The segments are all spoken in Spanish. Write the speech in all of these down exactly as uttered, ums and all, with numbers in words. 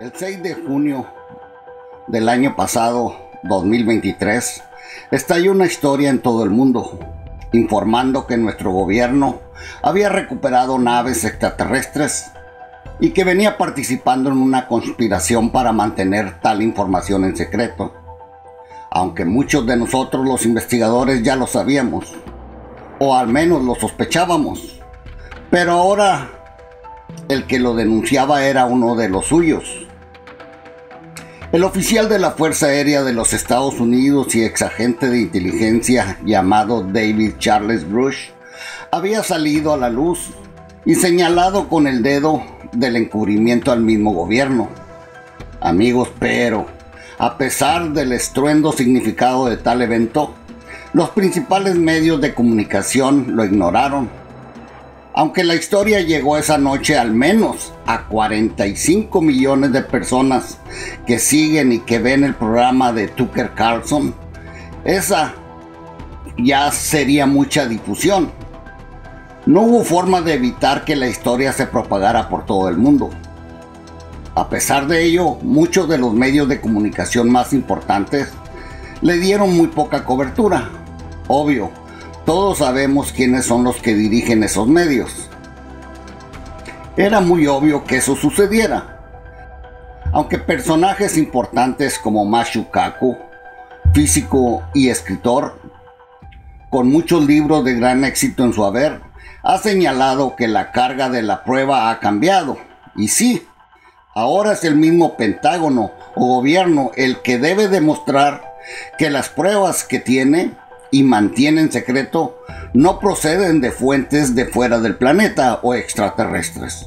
El seis de junio del año pasado, dos mil veintitrés, estalló una historia en todo el mundo, informando que nuestro gobierno había recuperado naves extraterrestres y que venía participando en una conspiración para mantener tal información en secreto. Aunque muchos de nosotros los investigadores ya lo sabíamos, o al menos lo sospechábamos, pero ahora el que lo denunciaba era uno de los suyos. El oficial de la Fuerza Aérea de los Estados Unidos y exagente de inteligencia llamado David Charles Grush había salido a la luz y señalado con el dedo del encubrimiento al mismo gobierno. Amigos, pero a pesar del estruendo significado de tal evento, los principales medios de comunicación lo ignoraron. Aunque la historia llegó esa noche al menos a cuarenta y cinco millones de personas que siguen y que ven el programa de Tucker Carlson, esa ya sería mucha difusión. No hubo forma de evitar que la historia se propagara por todo el mundo. A pesar de ello, muchos de los medios de comunicación más importantes le dieron muy poca cobertura. Obvio, todos sabemos quiénes son los que dirigen esos medios. Era muy obvio que eso sucediera. Aunque personajes importantes como Mashu Kaku, físico y escritor, con muchos libros de gran éxito en su haber, ha señalado que la carga de la prueba ha cambiado. Y sí, ahora es el mismo Pentágono o gobierno el que debe demostrar que las pruebas que tiene y mantiene en secreto no proceden de fuentes de fuera del planeta o extraterrestres.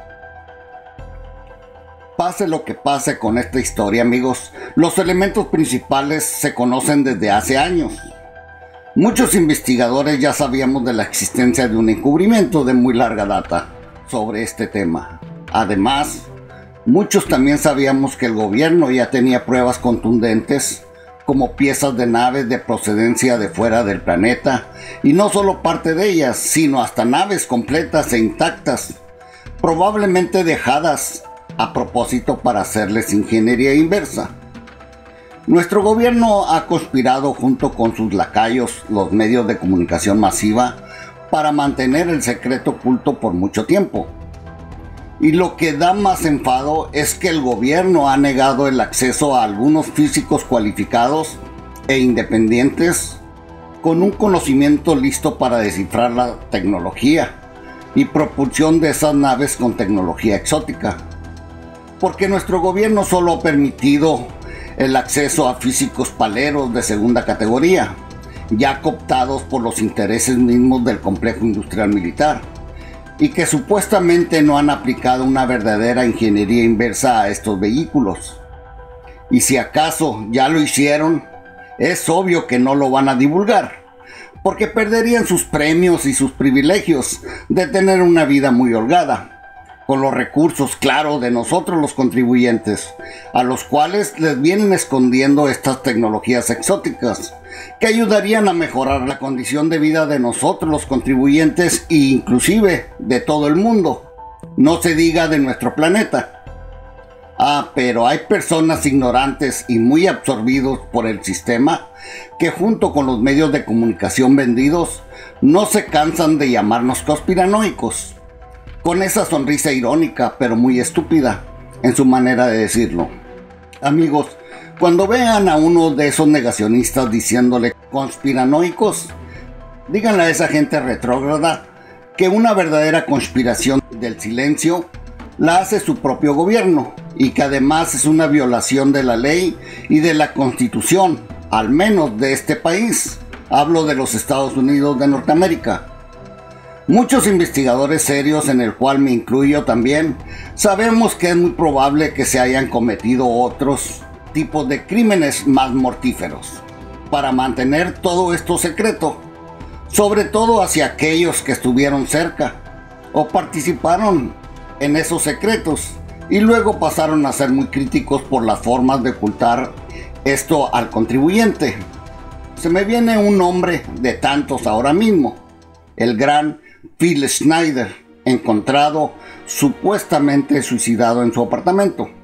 Pase lo que pase con esta historia, amigos, los elementos principales se conocen desde hace años. Muchos investigadores ya sabíamos de la existencia de un encubrimiento de muy larga data sobre este tema. Además, muchos también sabíamos que el gobierno ya tenía pruebas contundentes como piezas de naves de procedencia de fuera del planeta, y no solo parte de ellas, sino hasta naves completas e intactas, probablemente dejadas a propósito para hacerles ingeniería inversa. Nuestro gobierno ha conspirado junto con sus lacayos, los medios de comunicación masiva, para mantener el secreto oculto por mucho tiempo. Y lo que da más enfado es que el gobierno ha negado el acceso a algunos físicos cualificados e independientes con un conocimiento listo para descifrar la tecnología y propulsión de esas naves con tecnología exótica. Porque nuestro gobierno solo ha permitido el acceso a físicos paleros de segunda categoría, ya cooptados por los intereses mismos del complejo industrial militar, y que supuestamente no han aplicado una verdadera ingeniería inversa a estos vehículos. Y si acaso ya lo hicieron, es obvio que no lo van a divulgar, porque perderían sus premios y sus privilegios de tener una vida muy holgada, con los recursos, claro, de nosotros los contribuyentes, a los cuales les vienen escondiendo estas tecnologías exóticas, que ayudarían a mejorar la condición de vida de nosotros los contribuyentes e inclusive de todo el mundo, no se diga de nuestro planeta. Ah, pero hay personas ignorantes y muy absorbidos por el sistema que junto con los medios de comunicación vendidos no se cansan de llamarnos conspiranoicos, con esa sonrisa irónica pero muy estúpida en su manera de decirlo. Amigos, cuando vean a uno de esos negacionistas diciéndole conspiranoicos, díganle a esa gente retrógrada que una verdadera conspiración del silencio la hace su propio gobierno y que además es una violación de la ley y de la Constitución, al menos de este país. Hablo de los Estados Unidos de Norteamérica. Muchos investigadores serios, en el cual me incluyo también, sabemos que es muy probable que se hayan cometido otros tipos de crímenes más mortíferos para mantener todo esto secreto, sobre todo hacia aquellos que estuvieron cerca o participaron en esos secretos y luego pasaron a ser muy críticos por las formas de ocultar esto al contribuyente. Se me viene un nombre de tantos ahora mismo, el gran Phil Schneider, encontrado supuestamente suicidado en su apartamento.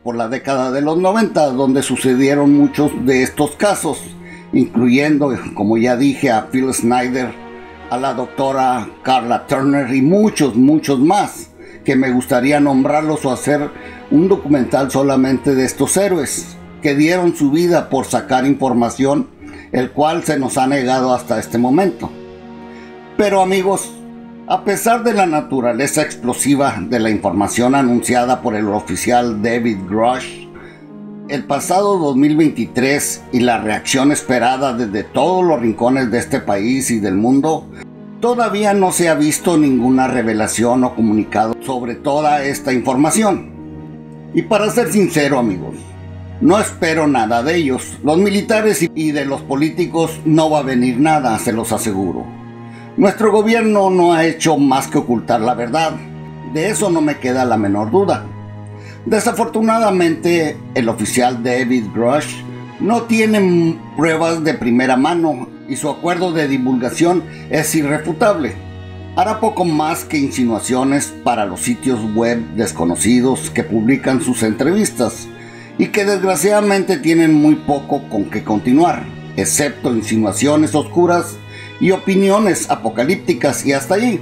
por la década de los noventa, donde sucedieron muchos de estos casos, incluyendo, como ya dije, a Phil Schneider, a la doctora Carla Turner y muchos, muchos más, que me gustaría nombrarlos o hacer un documental solamente de estos héroes que dieron su vida por sacar información, el cual se nos ha negado hasta este momento. Pero amigos, a pesar de la naturaleza explosiva de la información anunciada por el oficial David Grush, el pasado dos mil veintitrés y la reacción esperada desde todos los rincones de este país y del mundo, todavía no se ha visto ninguna revelación o comunicado sobre toda esta información. Y para ser sincero, amigos, no espero nada de ellos. Los militares y de los políticos no va a venir nada, se los aseguro. Nuestro gobierno no ha hecho más que ocultar la verdad. De eso no me queda la menor duda. Desafortunadamente, el oficial David Grush no tiene pruebas de primera mano y su acuerdo de divulgación es irrefutable. Hará poco más que insinuaciones para los sitios web desconocidos que publican sus entrevistas y que desgraciadamente tienen muy poco con qué continuar, excepto insinuaciones oscuras y opiniones apocalípticas, y hasta allí.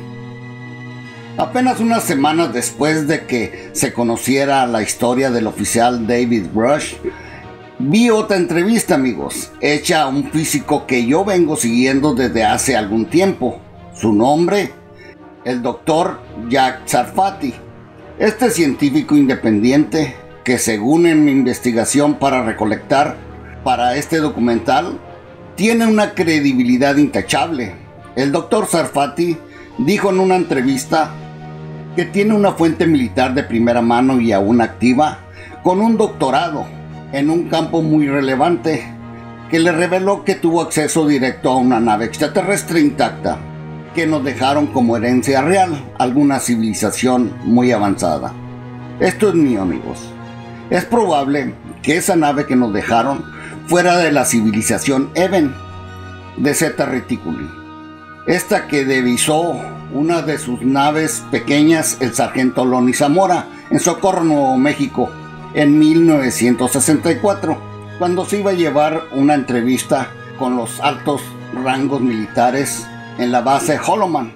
Apenas unas semanas después de que se conociera la historia del oficial David Grush, vi otra entrevista, amigos, hecha a un físico que yo vengo siguiendo desde hace algún tiempo. Su nombre, el doctor Jack Sarfati. Este científico independiente, que según en mi investigación para recolectar para este documental, tiene una credibilidad intachable. El doctor Sarfati dijo en una entrevista que tiene una fuente militar de primera mano y aún activa, con un doctorado en un campo muy relevante, que le reveló que tuvo acceso directo a una nave extraterrestre intacta, que nos dejaron como herencia real alguna civilización muy avanzada. Esto es mío, amigos. Es probable que esa nave que nos dejaron fuera de la civilización Even de Zeta Reticuli, esta que divisó una de sus naves pequeñas el sargento Lonnie Zamora en Socorro, Nuevo México, en mil novecientos sesenta y cuatro, cuando se iba a llevar una entrevista con los altos rangos militares en la base Holloman.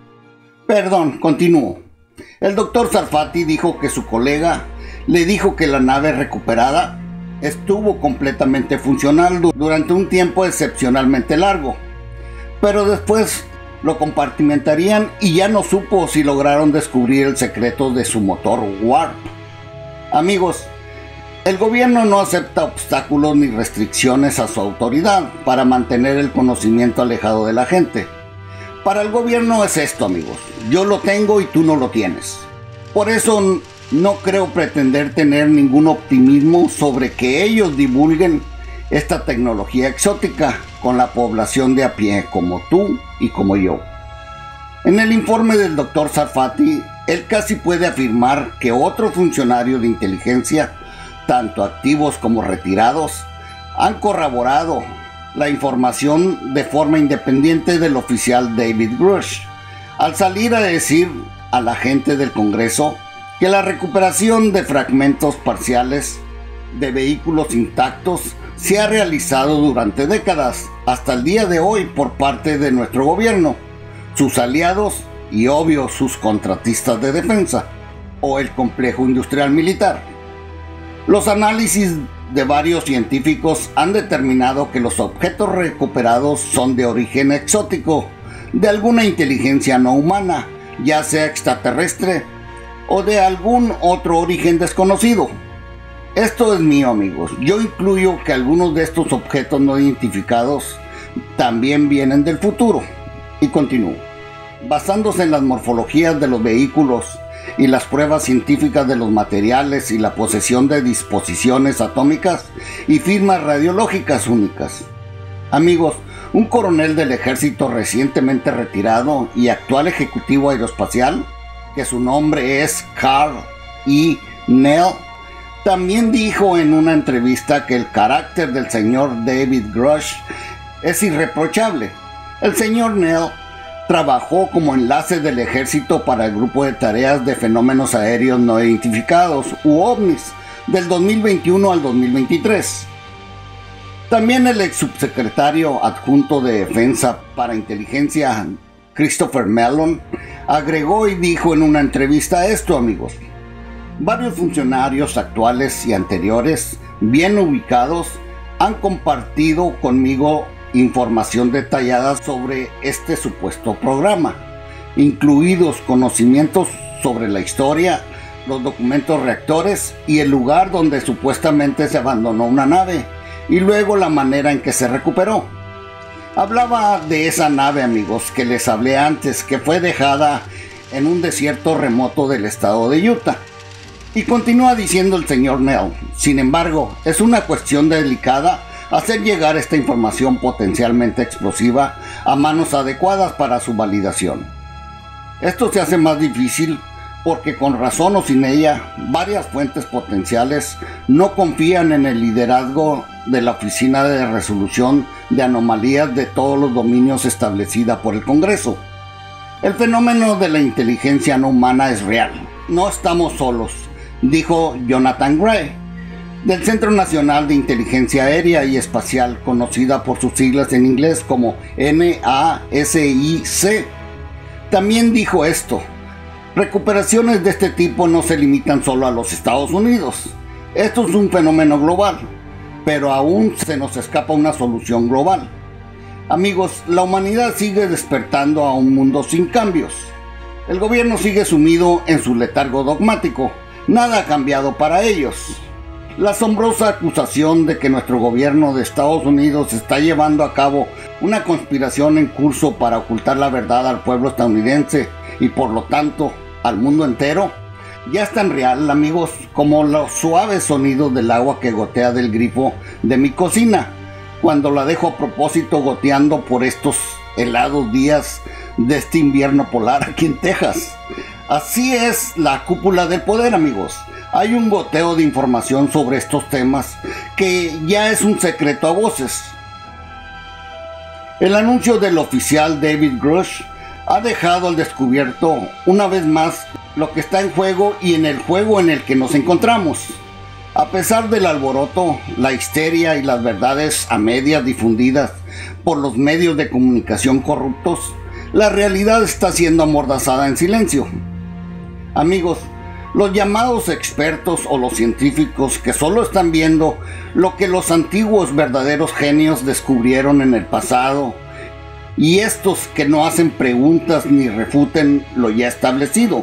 Perdón, continúo. El doctor Sarfati dijo que su colega le dijo que la nave recuperada estuvo completamente funcional durante un tiempo excepcionalmente largo, pero después lo compartimentarían y ya no supo si lograron descubrir el secreto de su motor Warp. Amigos, el gobierno no acepta obstáculos ni restricciones a su autoridad para mantener el conocimiento alejado de la gente. Para el gobierno es esto, amigos: yo lo tengo y tú no lo tienes. Por eso no creo pretender tener ningún optimismo sobre que ellos divulguen esta tecnología exótica con la población de a pie, como tú y como yo. En el informe del doctor Sarfati, él casi puede afirmar que otros funcionarios de inteligencia, tanto activos como retirados, han corroborado la información de forma independiente del oficial David Grush, al salir a decir a la gente del Congreso que la recuperación de fragmentos parciales de vehículos intactos se ha realizado durante décadas hasta el día de hoy por parte de nuestro gobierno, sus aliados y obvio sus contratistas de defensa o el complejo industrial militar. Los análisis de varios científicos han determinado que los objetos recuperados son de origen exótico, de alguna inteligencia no humana, ya sea extraterrestre o de algún otro origen desconocido. Esto es mío, amigos. Yo incluyo que algunos de estos objetos no identificados también vienen del futuro. Y continúo. Basándose en las morfologías de los vehículos y las pruebas científicas de los materiales y la posesión de disposiciones atómicas y firmas radiológicas únicas. Amigos, un coronel del ejército recientemente retirado y actual ejecutivo aeroespacial, que su nombre es Carl E. Nell, también dijo en una entrevista que el carácter del señor David Grush es irreprochable. El señor Nell trabajó como enlace del ejército para el grupo de tareas de fenómenos aéreos no identificados u ovnis del dos mil veintiuno al dos mil veintitrés. También el ex subsecretario adjunto de Defensa para Inteligencia, Christopher Mellon, agregó y dijo en una entrevista esto, amigos: varios funcionarios actuales y anteriores, bien ubicados, han compartido conmigo información detallada sobre este supuesto programa, incluidos conocimientos sobre la historia, los documentos reactores y el lugar donde supuestamente se abandonó una nave, y luego la manera en que se recuperó. Hablaba de esa nave, amigos, que les hablé antes, que fue dejada en un desierto remoto del estado de Utah. Y continúa diciendo el señor Nell: sin embargo, es una cuestión delicada hacer llegar esta información potencialmente explosiva a manos adecuadas para su validación. Esto se hace más difícil porque, con razón o sin ella, varias fuentes potenciales no confían en el liderazgo de la Oficina de Resolución de Anomalías de todos los dominios establecida por el Congreso. El fenómeno de la inteligencia no humana es real. No estamos solos, dijo Jonathan Gray, del Centro Nacional de Inteligencia Aérea y Espacial, conocida por sus siglas en inglés como N A S I C. También dijo esto: recuperaciones de este tipo no se limitan solo a los Estados Unidos. Esto es un fenómeno global, pero aún se nos escapa una solución global. Amigos, la humanidad sigue despertando a un mundo sin cambios. El gobierno sigue sumido en su letargo dogmático. Nada ha cambiado para ellos. La asombrosa acusación de que nuestro gobierno de Estados Unidos está llevando a cabo una conspiración en curso para ocultar la verdad al pueblo estadounidense y, por lo tanto, al mundo entero, ya es tan real, amigos, como los suaves sonidos del agua que gotea del grifo de mi cocina cuando la dejo a propósito goteando por estos helados días de este invierno polar aquí en Texas. Así es la cúpula del poder, amigos. Hay un goteo de información sobre estos temas que ya es un secreto a voces. El anuncio del oficial David Grush ha dejado al descubierto una vez más lo que está en juego y en el juego en el que nos encontramos. A pesar del alboroto, la histeria y las verdades a medias difundidas por los medios de comunicación corruptos, la realidad está siendo amordazada en silencio. Amigos, los llamados expertos o los científicos que solo están viendo lo que los antiguos verdaderos genios descubrieron en el pasado, y estos que no hacen preguntas ni refuten lo ya establecido.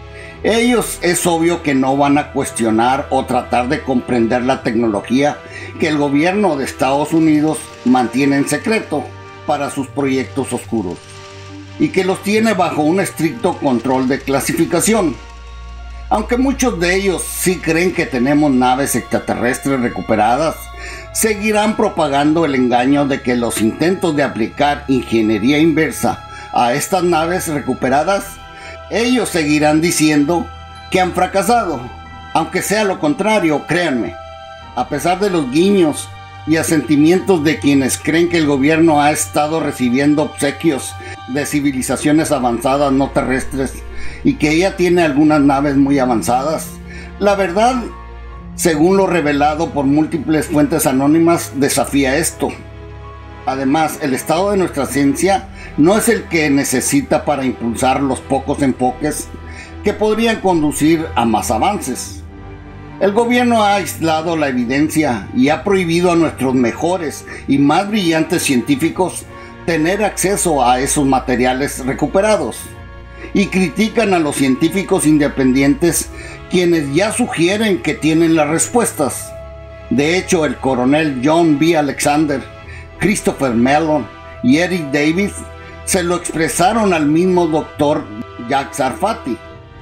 Ellos es obvio que no van a cuestionar o tratar de comprender la tecnología que el gobierno de Estados Unidos mantiene en secreto para sus proyectos oscuros y que los tiene bajo un estricto control de clasificación. Aunque muchos de ellos sí creen que tenemos naves extraterrestres recuperadas, seguirán propagando el engaño de que los intentos de aplicar ingeniería inversa a estas naves recuperadas, ellos seguirán diciendo que han fracasado, aunque sea lo contrario, créanme. A pesar de los guiños y asentimientos de quienes creen que el gobierno ha estado recibiendo obsequios de civilizaciones avanzadas no terrestres y que ella tiene algunas naves muy avanzadas, la verdad, según lo revelado por múltiples fuentes anónimas, desafía esto. Además, el estado de nuestra ciencia no es el que necesita para impulsar los pocos enfoques que podrían conducir a más avances. El gobierno ha aislado la evidencia y ha prohibido a nuestros mejores y más brillantes científicos tener acceso a esos materiales recuperados, y critican a los científicos independientes quienes ya sugieren que tienen las respuestas. De hecho, el coronel John B. Alexander, Christopher Mellon y Eric Davis se lo expresaron al mismo doctor Jack Sarfati.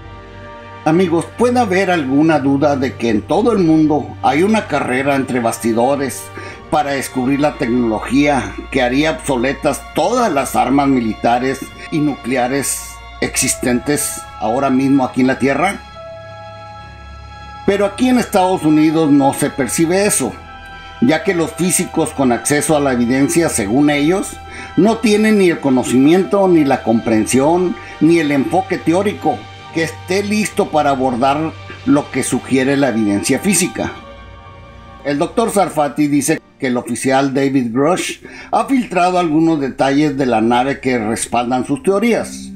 Amigos, ¿puede haber alguna duda de que en todo el mundo hay una carrera entre bastidores para descubrir la tecnología que haría obsoletas todas las armas militares y nucleares existentes ahora mismo aquí en la Tierra? Pero aquí en Estados Unidos no se percibe eso, ya que los físicos con acceso a la evidencia, según ellos, no tienen ni el conocimiento, ni la comprensión, ni el enfoque teórico que esté listo para abordar lo que sugiere la evidencia física. El doctor Sarfati dice que el oficial David Grush ha filtrado algunos detalles de la nave que respaldan sus teorías.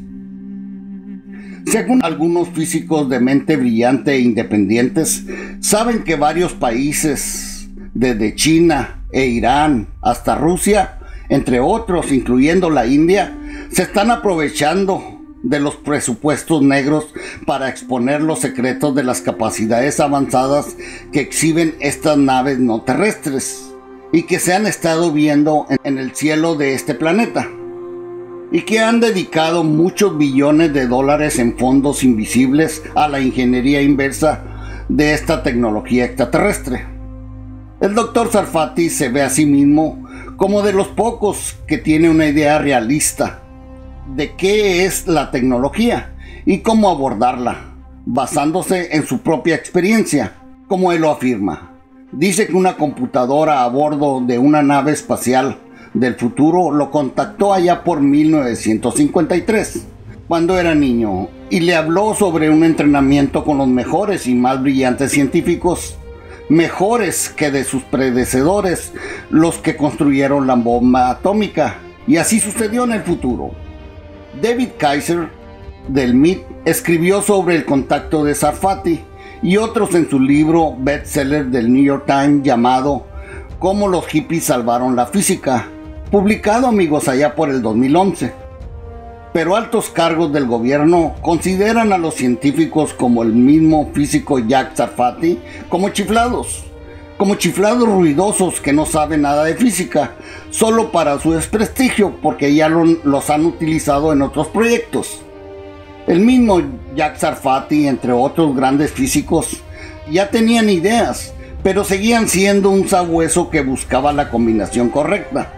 Según algunos físicos de mente brillante e independientes, saben que varios países, desde China e Irán hasta Rusia, entre otros, incluyendo la India, se están aprovechando de los presupuestos negros para exponer los secretos de las capacidades avanzadas que exhiben estas naves no terrestres y que se han estado viendo en el cielo de este planeta, y que han dedicado muchos billones de dólares en fondos invisibles a la ingeniería inversa de esta tecnología extraterrestre. El doctor Sarfati se ve a sí mismo como de los pocos que tiene una idea realista de qué es la tecnología y cómo abordarla, basándose en su propia experiencia, como él lo afirma. Dice que una computadora a bordo de una nave espacial del futuro lo contactó allá por mil novecientos cincuenta y tres, cuando era niño, y le habló sobre un entrenamiento con los mejores y más brillantes científicos, mejores que de sus predecesores, los que construyeron la bomba atómica, y así sucedió en el futuro. David Kaiser, del M I T, escribió sobre el contacto de Sarfati y otros en su libro bestseller del New York Times llamado Cómo los hippies salvaron la física, publicado, amigos, allá por el dos mil once. Pero altos cargos del gobierno consideran a los científicos como el mismo físico Jack Sarfati como chiflados, como chiflados ruidosos que no saben nada de física, solo para su desprestigio, porque ya lo, los han utilizado en otros proyectos. El mismo Jack Sarfati, entre otros grandes físicos, ya tenían ideas, pero seguían siendo un sabueso que buscaba la combinación correcta.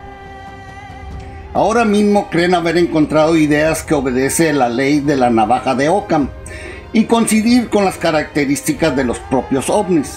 Ahora mismo creen haber encontrado ideas que obedecen la ley de la navaja de Occam y coincidir con las características de los propios ovnis.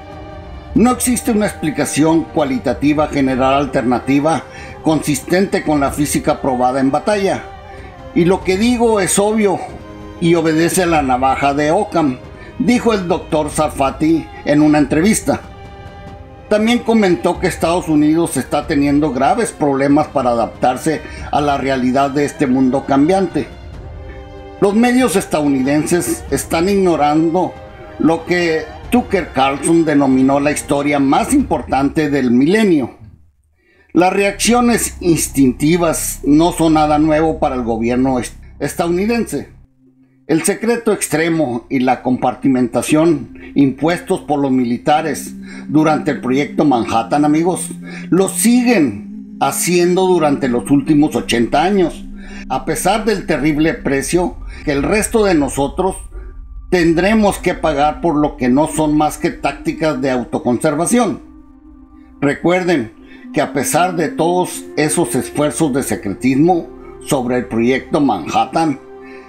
No existe una explicación cualitativa general alternativa consistente con la física probada en batalla. Y lo que digo es obvio y obedece a la navaja de Occam, dijo el doctor Sarfati en una entrevista. También comentó que Estados Unidos está teniendo graves problemas para adaptarse a la realidad de este mundo cambiante. Los medios estadounidenses están ignorando lo que Tucker Carlson denominó la historia más importante del milenio. Las reacciones instintivas no son nada nuevo para el gobierno estadounidense. El secreto extremo y la compartimentación impuestos por los militares durante el proyecto Manhattan, amigos, lo siguen haciendo durante los últimos ochenta años, a pesar del terrible precio que el resto de nosotros tendremos que pagar por lo que no son más que tácticas de autoconservación. Recuerden que a pesar de todos esos esfuerzos de secretismo sobre el proyecto Manhattan,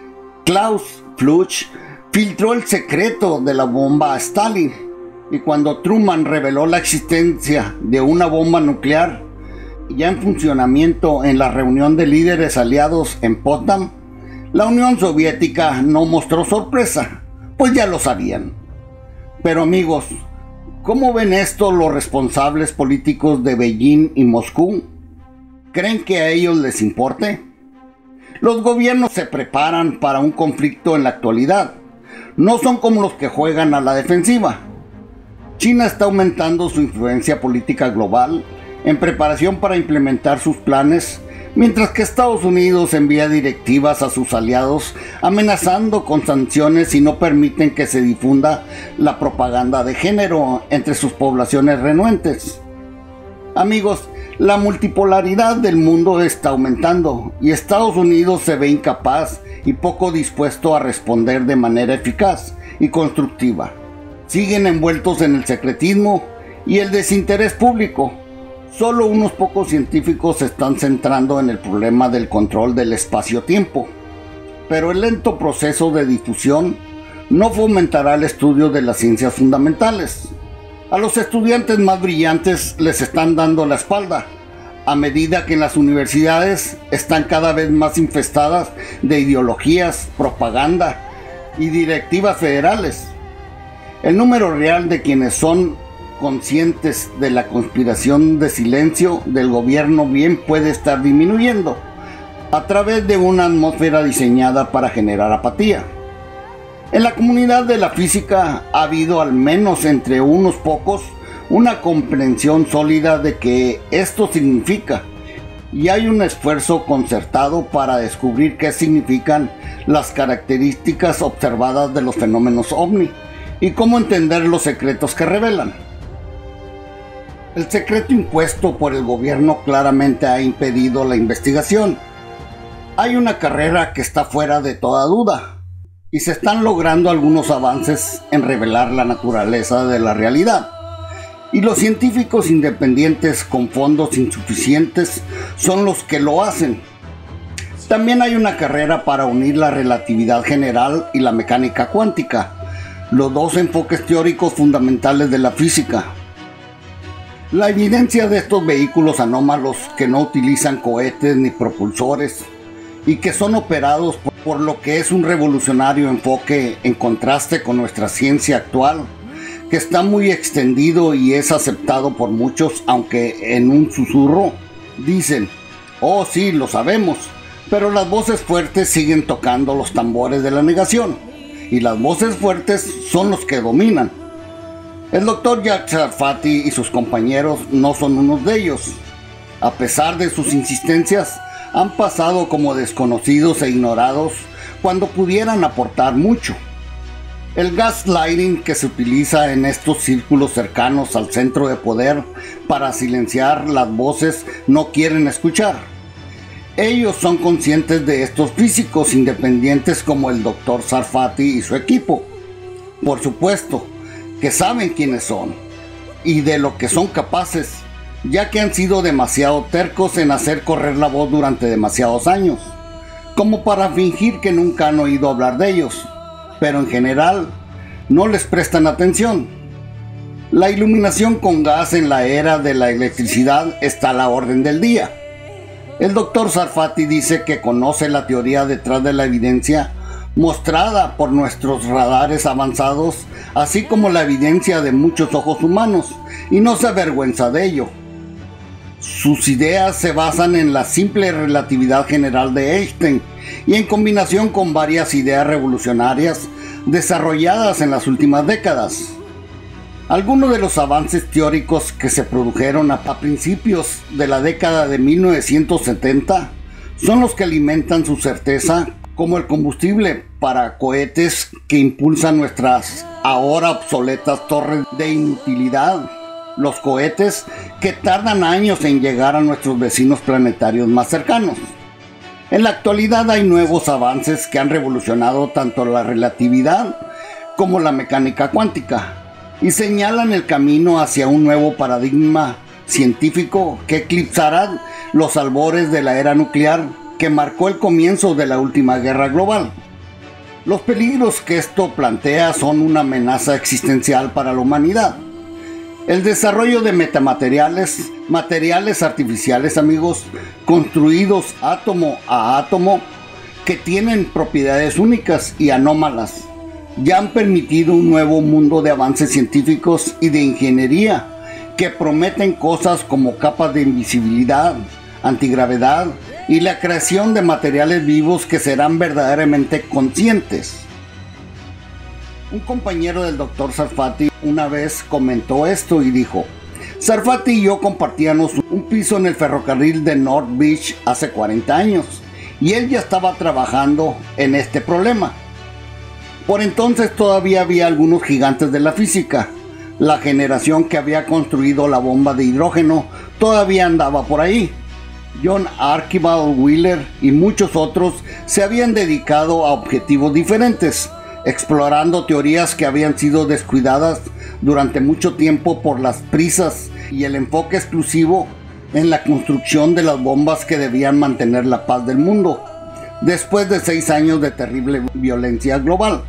Klaus Fluch filtró el secreto de la bomba a Stalin, y cuando Truman reveló la existencia de una bomba nuclear ya en funcionamiento en la reunión de líderes aliados en Potsdam, la Unión Soviética no mostró sorpresa, pues ya lo sabían. Pero amigos, ¿cómo ven esto los responsables políticos de Beijing y Moscú? ¿Creen que a ellos les importe? Los gobiernos se preparan para un conflicto en la actualidad. No son como los que juegan a la defensiva. China está aumentando su influencia política global en preparación para implementar sus planes, mientras que Estados Unidos envía directivas a sus aliados amenazando con sanciones si no permiten que se difunda la propaganda de género entre sus poblaciones renuentes. Amigos, la multipolaridad del mundo está aumentando y Estados Unidos se ve incapaz y poco dispuesto a responder de manera eficaz y constructiva. Siguen envueltos en el secretismo y el desinterés público. Solo unos pocos científicos se están centrando en el problema del control del espacio-tiempo. Pero el lento proceso de difusión no fomentará el estudio de las ciencias fundamentales. A los estudiantes más brillantes les están dando la espalda, a medida que en las universidades están cada vez más infestadas de ideologías, propaganda y directivas federales. El número real de quienes son conscientes de la conspiración de silencio del gobierno bien puede estar disminuyendo a través de una atmósfera diseñada para generar apatía. En la comunidad de la física ha habido, al menos entre unos pocos, una comprensión sólida de que esto significa, y hay un esfuerzo concertado para descubrir qué significan las características observadas de los fenómenos ovni y cómo entender los secretos que revelan. El secreto impuesto por el gobierno claramente ha impedido la investigación. Hay una carrera que está fuera de toda duda, y se están logrando algunos avances en revelar la naturaleza de la realidad. Y los científicos independientes con fondos insuficientes son los que lo hacen. También hay una carrera para unir la relatividad general y la mecánica cuántica, los dos enfoques teóricos fundamentales de la física. La evidencia de estos vehículos anómalos que no utilizan cohetes ni propulsores y que son operados por, por lo que es un revolucionario enfoque en contraste con nuestra ciencia actual, que está muy extendido y es aceptado por muchos, aunque en un susurro dicen: oh sí, lo sabemos, pero las voces fuertes siguen tocando los tambores de la negación, y las voces fuertes son los que dominan. El doctor Jack Sarfati y sus compañeros no son unos de ellos. A pesar de sus insistencias, han pasado como desconocidos e ignorados cuando pudieran aportar mucho. El gaslighting que se utiliza en estos círculos cercanos al centro de poder para silenciar las voces no quieren escuchar. Ellos son conscientes de estos físicos independientes como el doctor Sarfati y su equipo. Por supuesto que saben quiénes son y de lo que son capaces, ya que han sido demasiado tercos en hacer correr la voz durante demasiados años, como para fingir que nunca han oído hablar de ellos, pero en general no les prestan atención. La iluminación con gas en la era de la electricidad está a la orden del día. El doctor Sarfati dice que conoce la teoría detrás de la evidencia mostrada por nuestros radares avanzados, así como la evidencia de muchos ojos humanos, y no se avergüenza de ello. Sus ideas se basan en la simple relatividad general de Einstein y en combinación con varias ideas revolucionarias desarrolladas en las últimas décadas. Algunos de los avances teóricos que se produjeron a principios de la década de mil novecientos setenta son los que alimentan su certeza, como el combustible para cohetes que impulsan nuestras ahora obsoletas torres de inutilidad, los cohetes que tardan años en llegar a nuestros vecinos planetarios más cercanos. En la actualidad hay nuevos avances que han revolucionado tanto la relatividad como la mecánica cuántica y señalan el camino hacia un nuevo paradigma científico que eclipsará los albores de la era nuclear que marcó el comienzo de la última guerra global. Los peligros que esto plantea son una amenaza existencial para la humanidad. El desarrollo de metamateriales, materiales artificiales, amigos, construidos átomo a átomo, que tienen propiedades únicas y anómalas, ya han permitido un nuevo mundo de avances científicos y de ingeniería que prometen cosas como capas de invisibilidad, antigravedad y la creación de materiales vivos que serán verdaderamente conscientes. Un compañero del doctor Sarfati una vez comentó esto y dijo: Sarfati y yo compartíamos un piso en el ferrocarril de North Beach hace cuarenta años y él ya estaba trabajando en este problema. Por entonces todavía había algunos gigantes de la física. La generación que había construido la bomba de hidrógeno todavía andaba por ahí. John Archibald Wheeler y muchos otros se habían dedicado a objetivos diferentes, explorando teorías que habían sido descuidadas durante mucho tiempo por las prisas y el enfoque exclusivo en la construcción de las bombas que debían mantener la paz del mundo, después de seis años de terrible violencia global.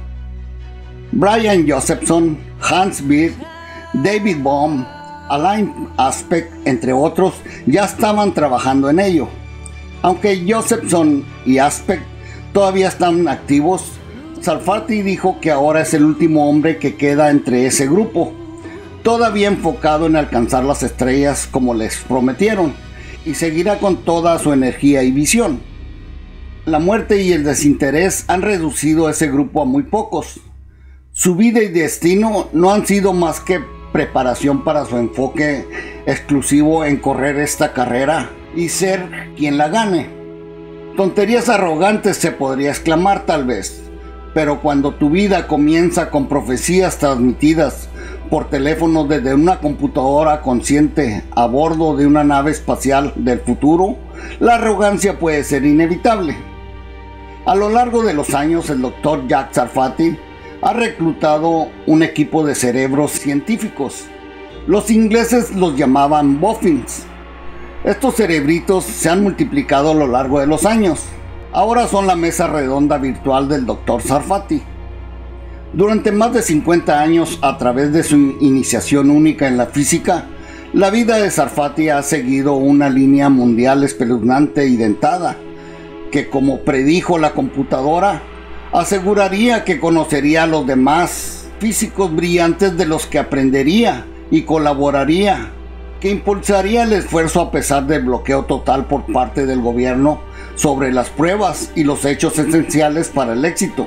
Brian Josephson, Hans Bethe, David Bohm, Alain Aspect, entre otros, ya estaban trabajando en ello. Aunque Josephson y Aspect todavía están activos, Sarfati dijo que ahora es el último hombre que queda entre ese grupo, todavía enfocado en alcanzar las estrellas como les prometieron, y seguirá con toda su energía y visión. La muerte y el desinterés han reducido a ese grupo a muy pocos. Su vida y destino no han sido más que preparación para su enfoque exclusivo en correr esta carrera y ser quien la gane. Tonterías arrogantes se podría exclamar tal vez, pero cuando tu vida comienza con profecías transmitidas por teléfono desde una computadora consciente a bordo de una nave espacial del futuro, la arrogancia puede ser inevitable. A lo largo de los años, el doctor Jack Sarfati ha reclutado un equipo de cerebros científicos. Los ingleses los llamaban boffins. Estos cerebritos se han multiplicado a lo largo de los años. Ahora son la mesa redonda virtual del doctor Sarfati. Durante más de cincuenta años, a través de su iniciación única en la física, la vida de Sarfati ha seguido una línea mundial espeluznante y dentada, que, como predijo la computadora, aseguraría que conocería a los demás físicos brillantes de los que aprendería y colaboraría, que impulsaría el esfuerzo a pesar del bloqueo total por parte del gobierno sobre las pruebas y los hechos esenciales para el éxito.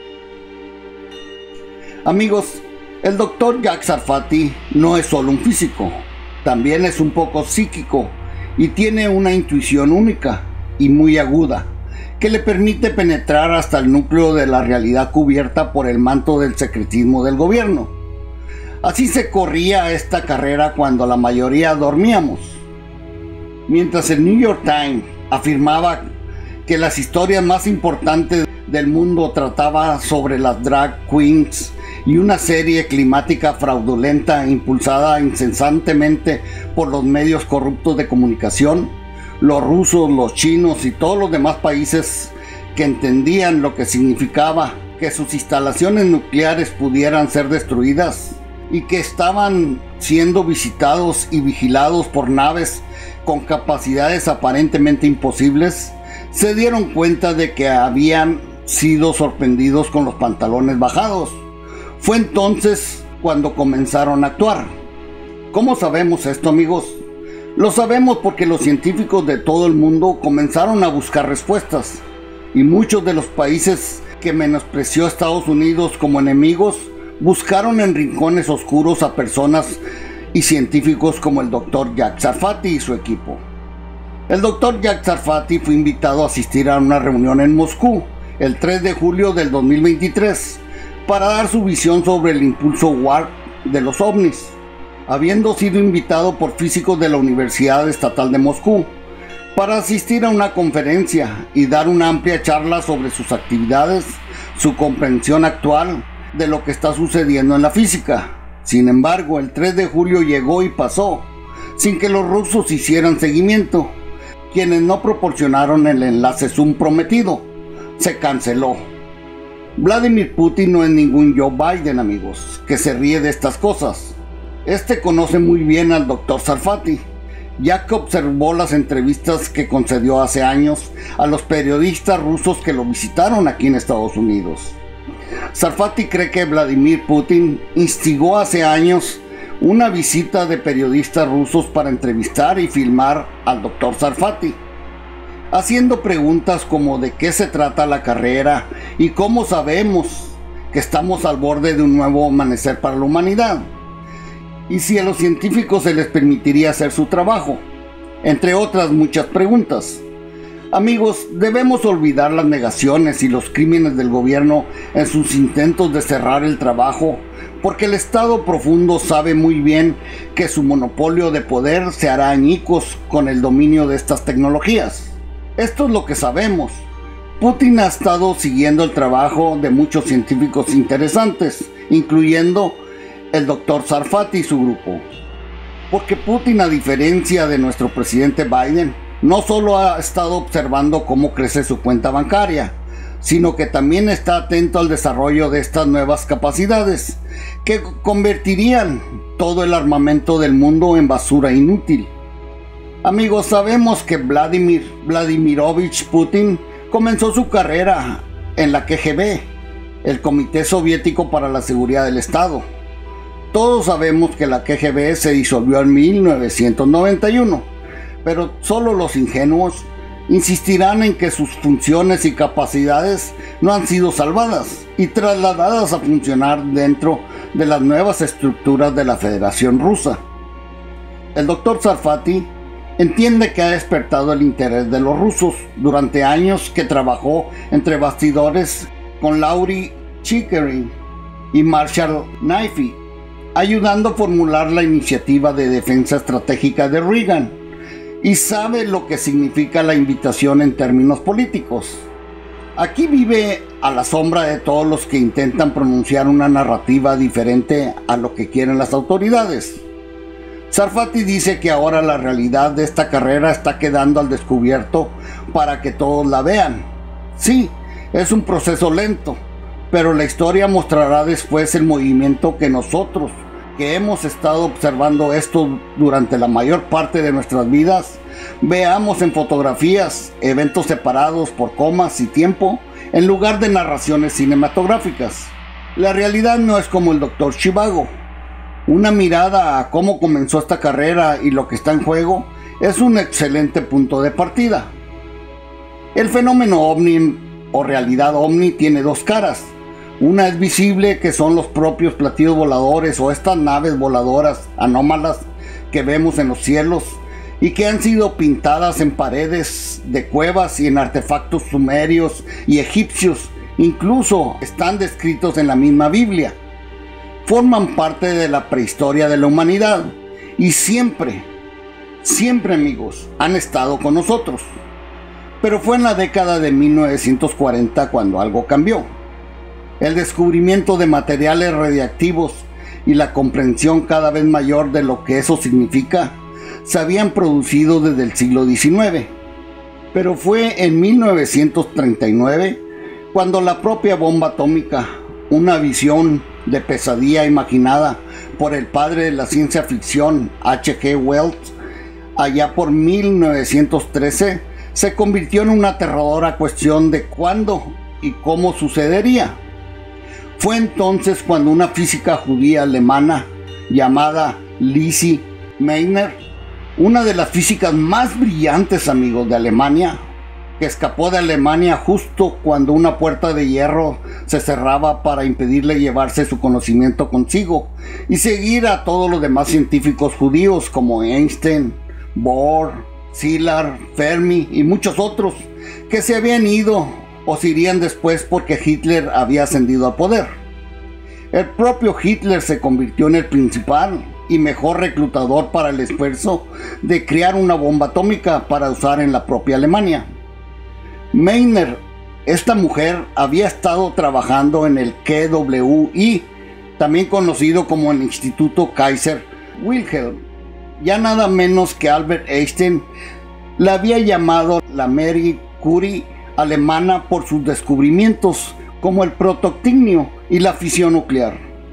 Amigos, el doctor Jack Sarfati no es solo un físico, también es un poco psíquico y tiene una intuición única y muy aguda, que le permite penetrar hasta el núcleo de la realidad cubierta por el manto del secretismo del gobierno. Así se corría esta carrera cuando la mayoría dormíamos. Mientras el New York Times afirmaba que las historias más importantes del mundo trataban sobre las drag queens y una serie climática fraudulenta impulsada incesantemente por los medios corruptos de comunicación, los rusos, los chinos y todos los demás países que entendían lo que significaba que sus instalaciones nucleares pudieran ser destruidas y que estaban siendo visitados y vigilados por naves con capacidades aparentemente imposibles, se dieron cuenta de que habían sido sorprendidos con los pantalones bajados. Fue entonces cuando comenzaron a actuar. ¿Cómo sabemos esto, amigos? Lo sabemos porque los científicos de todo el mundo comenzaron a buscar respuestas, y muchos de los países que menospreció a Estados Unidos como enemigos buscaron en rincones oscuros a personas y científicos como el doctor Jack Sarfati y su equipo. El doctor Jack Sarfati fue invitado a asistir a una reunión en Moscú el tres de julio del dos mil veintitrés para dar su visión sobre el impulso warp de los ovnis, habiendo sido invitado por físicos de la Universidad Estatal de Moscú para asistir a una conferencia y dar una amplia charla sobre sus actividades, su comprensión actual de lo que está sucediendo en la física. Sin embargo, el tres de julio llegó y pasó, sin que los rusos hicieran seguimiento, quienes no proporcionaron el enlace Zoom prometido. Se canceló. Vladimir Putin no es ningún Joe Biden, amigos, que se ríe de estas cosas. Este conoce muy bien al doctor Sarfati, ya que observó las entrevistas que concedió hace años a los periodistas rusos que lo visitaron aquí en Estados Unidos. Sarfati cree que Vladimir Putin instigó hace años una visita de periodistas rusos para entrevistar y filmar al doctor Sarfati, haciendo preguntas como de qué se trata la carrera y cómo sabemos que estamos al borde de un nuevo amanecer para la humanidad, y si a los científicos se les permitiría hacer su trabajo, entre otras muchas preguntas. Amigos, debemos olvidar las negaciones y los crímenes del gobierno en sus intentos de cerrar el trabajo, porque el Estado profundo sabe muy bien que su monopolio de poder se hará añicos con el dominio de estas tecnologías. Esto es lo que sabemos. Putin ha estado siguiendo el trabajo de muchos científicos interesantes, incluyendo el doctor Sarfati y su grupo. Porque Putin, a diferencia de nuestro presidente Biden, no solo ha estado observando cómo crece su cuenta bancaria, sino que también está atento al desarrollo de estas nuevas capacidades, que convertirían todo el armamento del mundo en basura inútil. Amigos, sabemos que Vladimir Vladimirovich Putin comenzó su carrera en la K G B, el Comité Soviético para la Seguridad del Estado. Todos sabemos que la K G B se disolvió en mil novecientos noventa y uno, pero solo los ingenuos insistirán en que sus funciones y capacidades no han sido salvadas y trasladadas a funcionar dentro de las nuevas estructuras de la Federación Rusa. El doctor Sarfati entiende que ha despertado el interés de los rusos durante años que trabajó entre bastidores con Lauri Chicherin y Marshall Naifi, ayudando a formular la iniciativa de defensa estratégica de Reagan, y sabe lo que significa la invitación en términos políticos. Aquí vive a la sombra de todos los que intentan pronunciar una narrativa diferente a lo que quieren las autoridades. Sarfati dice que ahora la realidad de esta carrera está quedando al descubierto para que todos la vean. Sí, es un proceso lento, pero la historia mostrará después el movimiento que nosotros, que hemos estado observando esto durante la mayor parte de nuestras vidas, veamos en fotografías, eventos separados por comas y tiempo, en lugar de narraciones cinematográficas. La realidad no es como el doctor Zhivago. Una mirada a cómo comenzó esta carrera y lo que está en juego es un excelente punto de partida. El fenómeno ovni o realidad ovni tiene dos caras. Una es visible, que son los propios platillos voladores o estas naves voladoras anómalas que vemos en los cielos y que han sido pintadas en paredes de cuevas y en artefactos sumerios y egipcios. Incluso están descritos en la misma Biblia. Forman parte de la prehistoria de la humanidad y siempre, siempre amigos, han estado con nosotros. Pero fue en la década de mil novecientos cuarenta cuando algo cambió. El descubrimiento de materiales radiactivos y la comprensión cada vez mayor de lo que eso significa se habían producido desde el siglo diecinueve. Pero fue en mil novecientos treinta y nueve cuando la propia bomba atómica, una visión de pesadilla imaginada por el padre de la ciencia ficción H G Wells, allá por mil novecientos trece, se convirtió en una aterradora cuestión de cuándo y cómo sucedería. Fue entonces cuando una física judía alemana llamada Lise Meitner, una de las físicas más brillantes, amigos, de Alemania, que escapó de Alemania justo cuando una puerta de hierro se cerraba para impedirle llevarse su conocimiento consigo y seguir a todos los demás científicos judíos como Einstein, Bohr, Szilard, Fermi y muchos otros que se habían ido o se irían después porque Hitler había ascendido al poder. El propio Hitler se convirtió en el principal y mejor reclutador para el esfuerzo de crear una bomba atómica para usar en la propia Alemania. Meitner, esta mujer, había estado trabajando en el K W I, también conocido como el Instituto Kaiser Wilhelm. Ya nada menos que Albert Einstein la había llamado la Marie Curie alemana por sus descubrimientos como el protoctinio y la fisión nuclear.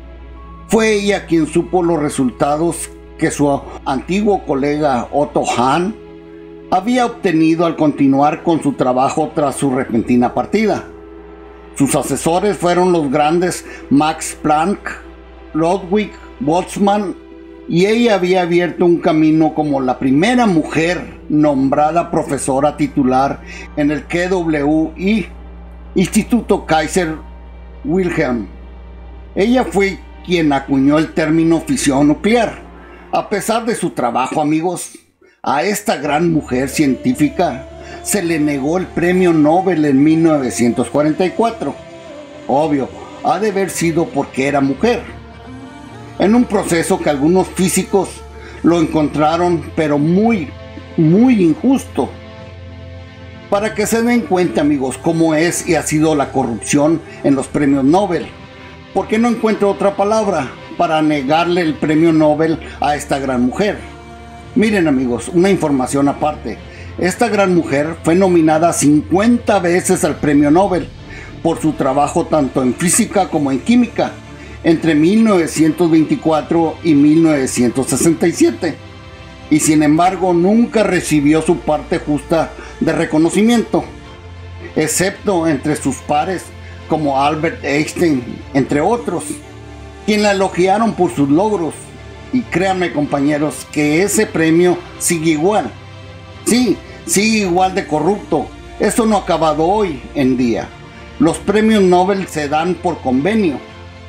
Fue ella quien supo los resultados que su antiguo colega Otto Hahn había obtenido al continuar con su trabajo tras su repentina partida. Sus asesores fueron los grandes Max Planck, Ludwig Boltzmann, y ella había abierto un camino como la primera mujer nombrada profesora titular en el K W I, Instituto Kaiser Wilhelm. Ella fue quien acuñó el término fisión nuclear. A pesar de su trabajo, amigos, a esta gran mujer científica se le negó el premio Nobel en mil novecientos cuarenta y cuatro. Obvio, ha de haber sido porque era mujer. En un proceso que algunos físicos lo encontraron pero muy, muy injusto. Para que se den cuenta, amigos, cómo es y ha sido la corrupción en los premios Nobel. Porque no encuentro otra palabra para negarle el premio Nobel a esta gran mujer. Miren, amigos, una información aparte. Esta gran mujer fue nominada cincuenta veces al premio Nobel por su trabajo tanto en física como en química entre mil novecientos veinticuatro y mil novecientos sesenta y siete, y sin embargo nunca recibió su parte justa de reconocimiento, excepto entre sus pares como Albert Einstein, entre otros, quien la elogiaron por sus logros. Y créanme, compañeros, que ese premio sigue igual. Sí, sigue igual de corrupto. Esto no ha acabado hoy en día. Los premios Nobel se dan por convenio.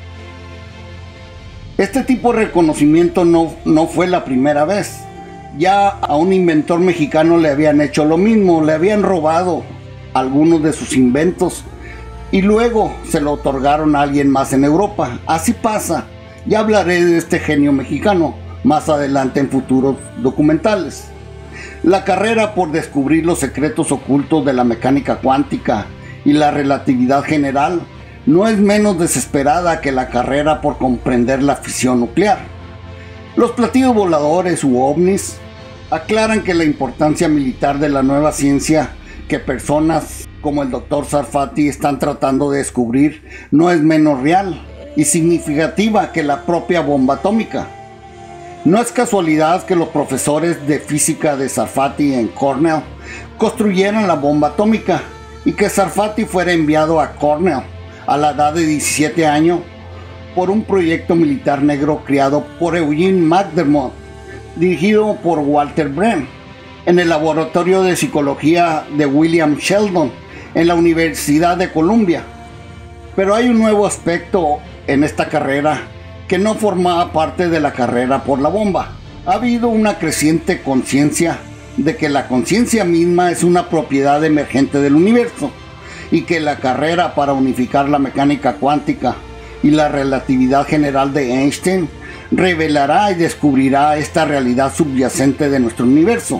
Este tipo de reconocimiento no, no fue la primera vez. Ya a un inventor mexicano le habían hecho lo mismo, le habían robado algunos de sus inventos y luego se lo otorgaron a alguien más en Europa. Así pasa. Ya hablaré de este genio mexicano más adelante en futuros documentales. La carrera por descubrir los secretos ocultos de la mecánica cuántica y la relatividad general no es menos desesperada que la carrera por comprender la fisión nuclear. Los platillos voladores u ovnis aclaran que la importancia militar de la nueva ciencia que personas como el doctor Sarfati están tratando de descubrir no es menos real y significativa que la propia bomba atómica. No es casualidad que los profesores de física de Sarfati en Cornell construyeran la bomba atómica y que Sarfati fuera enviado a Cornell a la edad de diecisiete años por un proyecto militar negro creado por Eugene McDermott, dirigido por Walter Brennan, en el laboratorio de psicología de William Sheldon en la Universidad de Columbia. Pero hay un nuevo aspecto en esta carrera que no formaba parte de la carrera por la bomba. Ha habido una creciente conciencia de que la conciencia misma es una propiedad emergente del universo y que la carrera para unificar la mecánica cuántica y la relatividad general de Einstein revelará y descubrirá esta realidad subyacente de nuestro universo.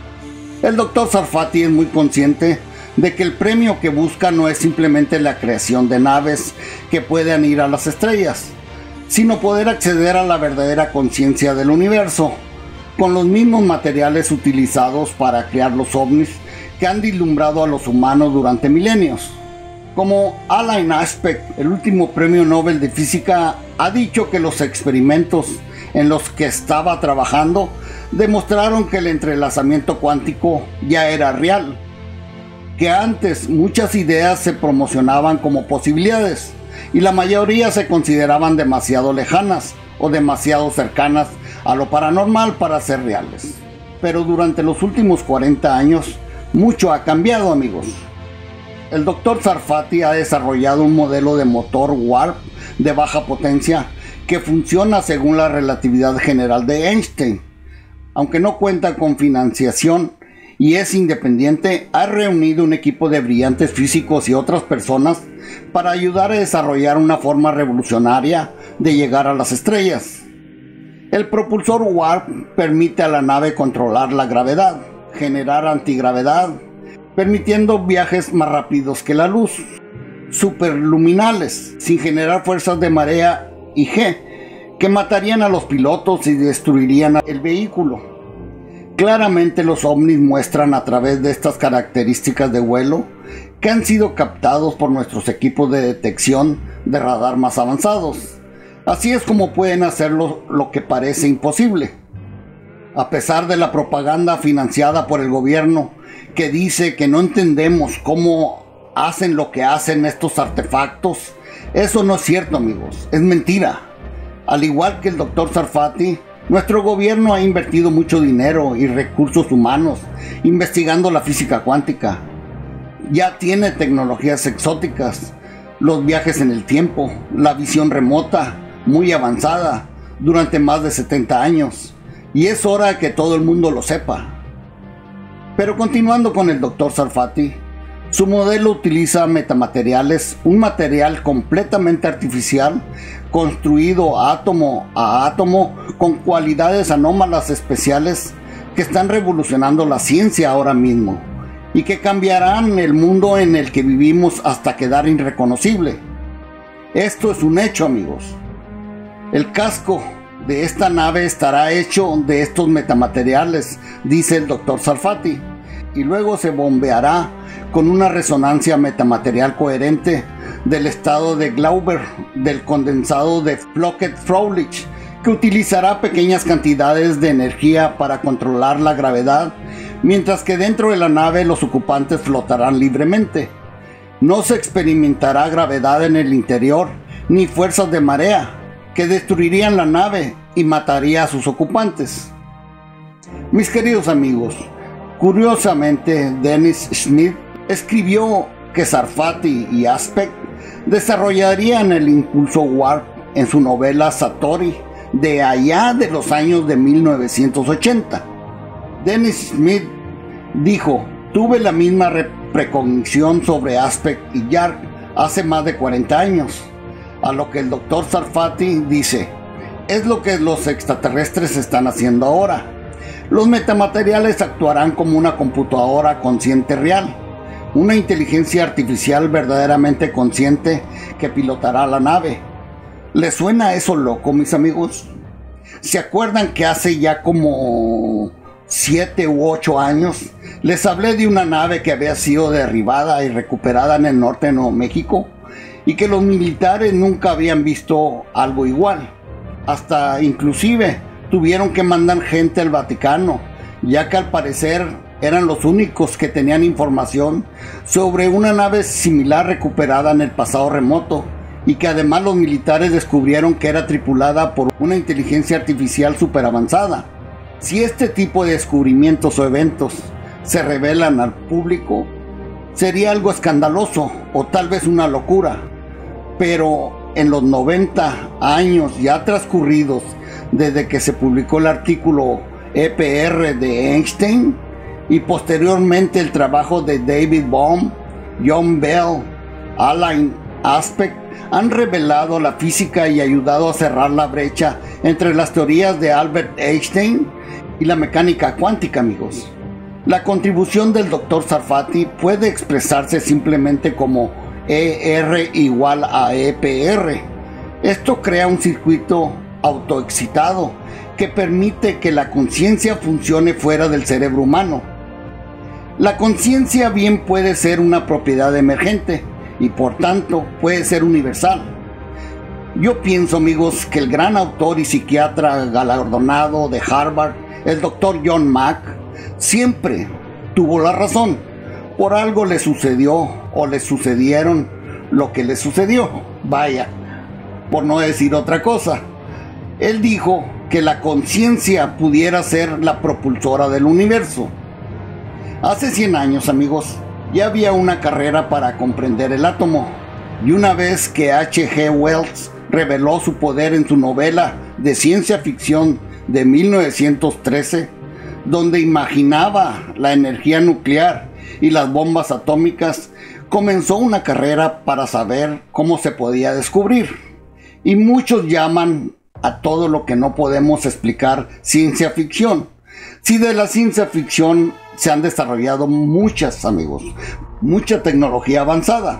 El doctor Sarfati es muy consciente de que el premio que busca no es simplemente la creación de naves que puedan ir a las estrellas, sino poder acceder a la verdadera conciencia del universo, con los mismos materiales utilizados para crear los ovnis que han deslumbrado a los humanos durante milenios. Como Alain Aspect, el último premio Nobel de Física, ha dicho que los experimentos en los que estaba trabajando demostraron que el entrelazamiento cuántico ya era real, que antes muchas ideas se promocionaban como posibilidades y la mayoría se consideraban demasiado lejanas o demasiado cercanas a lo paranormal para ser reales. Pero durante los últimos cuarenta años, mucho ha cambiado, amigos. El doctor Sarfati ha desarrollado un modelo de motor warp de baja potencia que funciona según la relatividad general de Einstein. Aunque no cuenta con financiación y es independiente, ha reunido un equipo de brillantes físicos y otras personas para ayudar a desarrollar una forma revolucionaria de llegar a las estrellas. El propulsor warp permite a la nave controlar la gravedad, generar antigravedad, permitiendo viajes más rápidos que la luz, superluminales, sin generar fuerzas de marea y G, que matarían a los pilotos y destruirían el vehículo. Claramente los ovnis muestran a través de estas características de vuelo que han sido captados por nuestros equipos de detección de radar más avanzados. Así es como pueden hacerlo lo que parece imposible. A pesar de la propaganda financiada por el gobierno que dice que no entendemos cómo hacen lo que hacen estos artefactos, eso no es cierto, amigos, es mentira. Al igual que el doctor Sarfati, nuestro gobierno ha invertido mucho dinero y recursos humanos investigando la física cuántica. Ya tiene tecnologías exóticas, los viajes en el tiempo, la visión remota, muy avanzada, durante más de setenta años. Y es hora que todo el mundo lo sepa. Pero continuando con el doctor Sarfati, su modelo utiliza metamateriales, un material completamente artificial, construido átomo a átomo, con cualidades anómalas especiales que están revolucionando la ciencia ahora mismo y que cambiarán el mundo en el que vivimos hasta quedar irreconocible. Esto es un hecho, amigos. El casco de esta nave estará hecho de estos metamateriales, dice el doctor Sarfati, y luego se bombeará con una resonancia metamaterial coherente del estado de Glauber del condensado de Floquet-Froelich, que utilizará pequeñas cantidades de energía para controlar la gravedad, mientras que dentro de la nave los ocupantes flotarán libremente. No se experimentará gravedad en el interior, ni fuerzas de marea, que destruirían la nave y mataría a sus ocupantes. Mis queridos amigos, curiosamente, Dennis Smith escribió que Sarfati y Aspect desarrollarían el impulso warp en su novela Satori de allá de los años de mil novecientos ochenta. Dennis Smith dijo: tuve la misma precognición sobre Aspect y Yark hace más de cuarenta años, a lo que el doctor Sarfati dice: es lo que los extraterrestres están haciendo ahora. Los metamateriales actuarán como una computadora consciente real, una inteligencia artificial verdaderamente consciente que pilotará la nave. ¿Les suena eso loco, mis amigos? ¿Se acuerdan que hace ya como siete u ocho años les hablé de una nave que había sido derribada y recuperada en el norte de Nuevo México y que los militares nunca habían visto algo igual? Hasta inclusive tuvieron que mandar gente al Vaticano, ya que al parecer eran los únicos que tenían información sobre una nave similar recuperada en el pasado remoto, y que además los militares descubrieron que era tripulada por una inteligencia artificial super avanzada. Si este tipo de descubrimientos o eventos se revelan al público, sería algo escandaloso o tal vez una locura, pero en los noventa años ya transcurridos desde que se publicó el artículo E P R de Einstein y posteriormente el trabajo de David Bohm, John Bell, Alain Aspect, han revelado la física y ayudado a cerrar la brecha entre las teorías de Albert Einstein y la mecánica cuántica, amigos. La contribución del doctor Sarfati puede expresarse simplemente como E R igual a E P R. Esto crea un circuito autoexcitado que permite que la conciencia funcione fuera del cerebro humano. La conciencia bien puede ser una propiedad emergente y por tanto puede ser universal. Yo pienso, amigos, que el gran autor y psiquiatra galardonado de Harvard, el doctor John Mack, siempre tuvo la razón. Por algo le sucedió o le sucedieron lo que le sucedió. Vaya, por no decir otra cosa. Él dijo que la conciencia pudiera ser la propulsora del universo. Hace cien años, amigos, ya había una carrera para comprender el átomo, y una vez que H G Wells reveló su poder en su novela de ciencia ficción de mil novecientos trece, donde imaginaba la energía nuclear y las bombas atómicas, comenzó una carrera para saber cómo se podía descubrir. Y muchos llaman a todo lo que no podemos explicar ciencia ficción. Si de la ciencia ficción se han desarrollado muchas, amigos, mucha tecnología avanzada.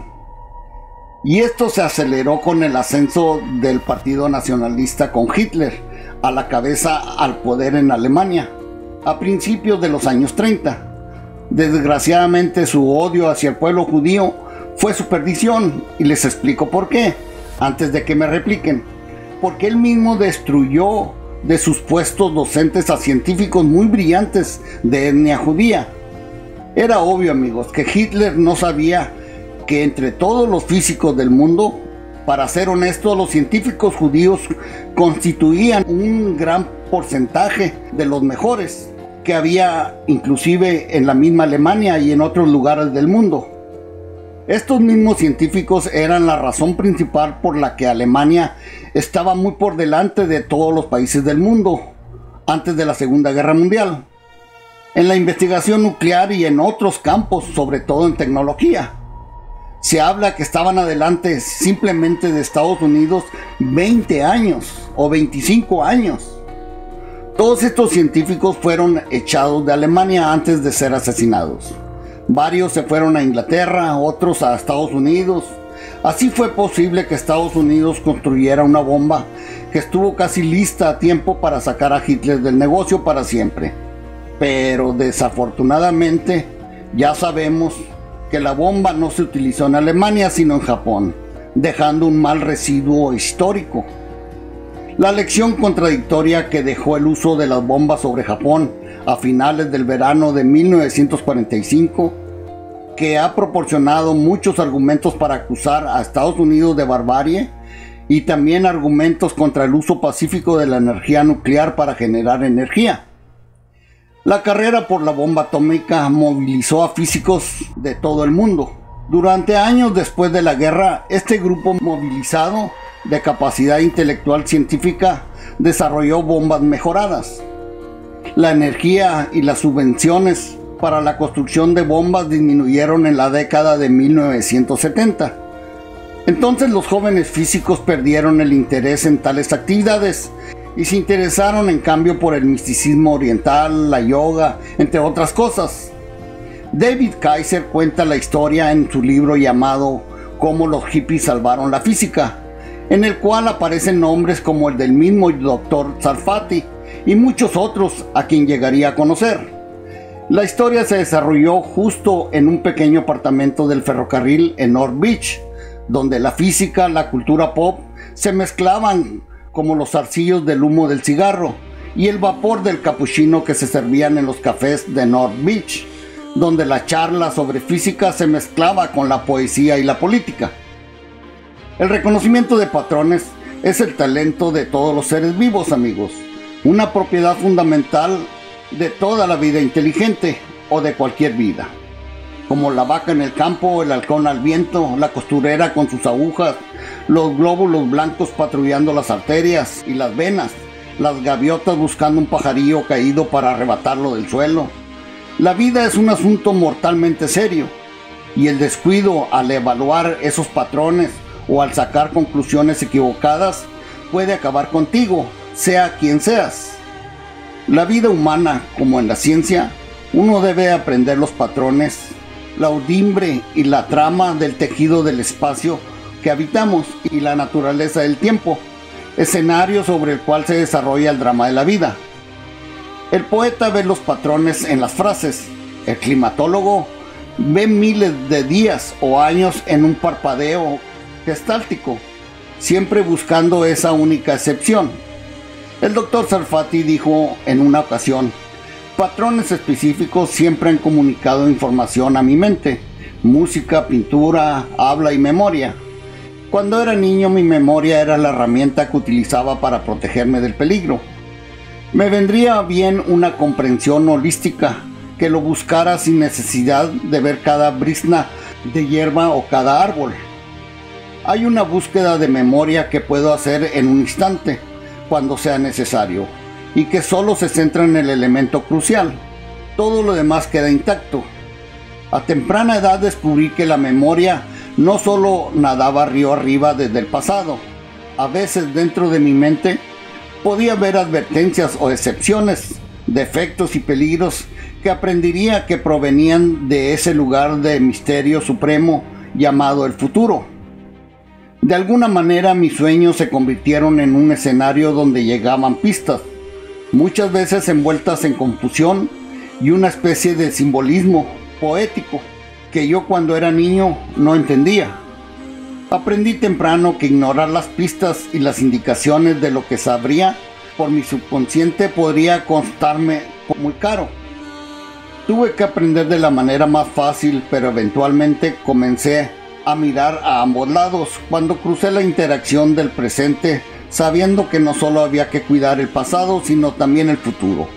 Y esto se aceleró con el ascenso del Partido Nacionalista con Hitler a la cabeza al poder en Alemania a principios de los años treinta. Desgraciadamente su odio hacia el pueblo judío fue su perdición, y les explico por qué, antes de que me repliquen. Porque él mismo destruyó de sus puestos docentes a científicos muy brillantes de etnia judía. Era obvio, amigos, que Hitler no sabía que entre todos los físicos del mundo, para ser honesto, los científicos judíos constituían un gran porcentaje de los mejores que había inclusive en la misma Alemania y en otros lugares del mundo. Estos mismos científicos eran la razón principal por la que Alemania estaba muy por delante de todos los países del mundo antes de la Segunda Guerra Mundial, en la investigación nuclear y en otros campos, sobre todo en tecnología. Se habla que estaban adelante simplemente de Estados Unidos veinte años o veinticinco años. Todos estos científicos fueron echados de Alemania antes de ser asesinados. Varios se fueron a Inglaterra, otros a Estados Unidos. Así fue posible que Estados Unidos construyera una bomba que estuvo casi lista a tiempo para sacar a Hitler del negocio para siempre. Pero desafortunadamente ya sabemos que la bomba no se utilizó en Alemania sino en Japón, dejando un mal residuo histórico. La lección contradictoria que dejó el uso de las bombas sobre Japón a finales del verano de mil novecientos cuarenta y cinco que ha proporcionado muchos argumentos para acusar a Estados Unidos de barbarie y también argumentos contra el uso pacífico de la energía nuclear para generar energía. La carrera por la bomba atómica movilizó a físicos de todo el mundo. Durante años después de la guerra, este grupo movilizado de capacidad intelectual científica desarrolló bombas mejoradas. La energía y las subvenciones para la construcción de bombas disminuyeron en la década de mil novecientos setenta. Entonces los jóvenes físicos perdieron el interés en tales actividades y se interesaron en cambio por el misticismo oriental, la yoga, entre otras cosas. David Kaiser cuenta la historia en su libro llamado Cómo los hippies salvaron la física, en el cual aparecen nombres como el del mismo doctor Sarfati y muchos otros a quien llegaría a conocer. La historia se desarrolló justo en un pequeño apartamento del ferrocarril en North Beach, donde la física, la cultura pop se mezclaban como los zarcillos del humo del cigarro y el vapor del capuchino que se servían en los cafés de North Beach, donde la charla sobre física se mezclaba con la poesía y la política. El reconocimiento de patrones es el talento de todos los seres vivos, amigos, una propiedad fundamental de toda la vida inteligente o de cualquier vida, como la vaca en el campo, el halcón al viento, la costurera con sus agujas, los glóbulos blancos patrullando las arterias y las venas, las gaviotas buscando un pajarillo caído para arrebatarlo del suelo. La vida es un asunto mortalmente serio, y el descuido al evaluar esos patrones o al sacar conclusiones equivocadas puede acabar contigo, sea quien seas. La vida humana, como en la ciencia, uno debe aprender los patrones, la urdimbre y la trama del tejido del espacio que habitamos y la naturaleza del tiempo, escenario sobre el cual se desarrolla el drama de la vida. El poeta ve los patrones en las frases, el climatólogo ve miles de días o años en un parpadeo gestáltico, siempre buscando esa única excepción. El doctor Sarfati dijo en una ocasión: patrones específicos siempre han comunicado información a mi mente, música, pintura, habla y memoria. Cuando era niño mi memoria era la herramienta que utilizaba para protegerme del peligro. Me vendría bien una comprensión holística que lo buscara sin necesidad de ver cada brizna de hierba o cada árbol. Hay una búsqueda de memoria que puedo hacer en un instante, cuando sea necesario, y que solo se centra en el elemento crucial. Todo lo demás queda intacto. A temprana edad descubrí que la memoria no solo nadaba río arriba desde el pasado. A veces dentro de mi mente podía ver advertencias o excepciones, defectos y peligros que aprendería que provenían de ese lugar de misterio supremo llamado el futuro. De alguna manera mis sueños se convirtieron en un escenario donde llegaban pistas, muchas veces envueltas en confusión y una especie de simbolismo poético que yo cuando era niño no entendía. Aprendí temprano que ignorar las pistas y las indicaciones de lo que sabría por mi subconsciente podría costarme muy caro. Tuve que aprender de la manera más fácil, pero eventualmente comencé a mirar a ambos lados cuando crucé la interacción del presente, sabiendo que no solo había que cuidar el pasado, sino también el futuro.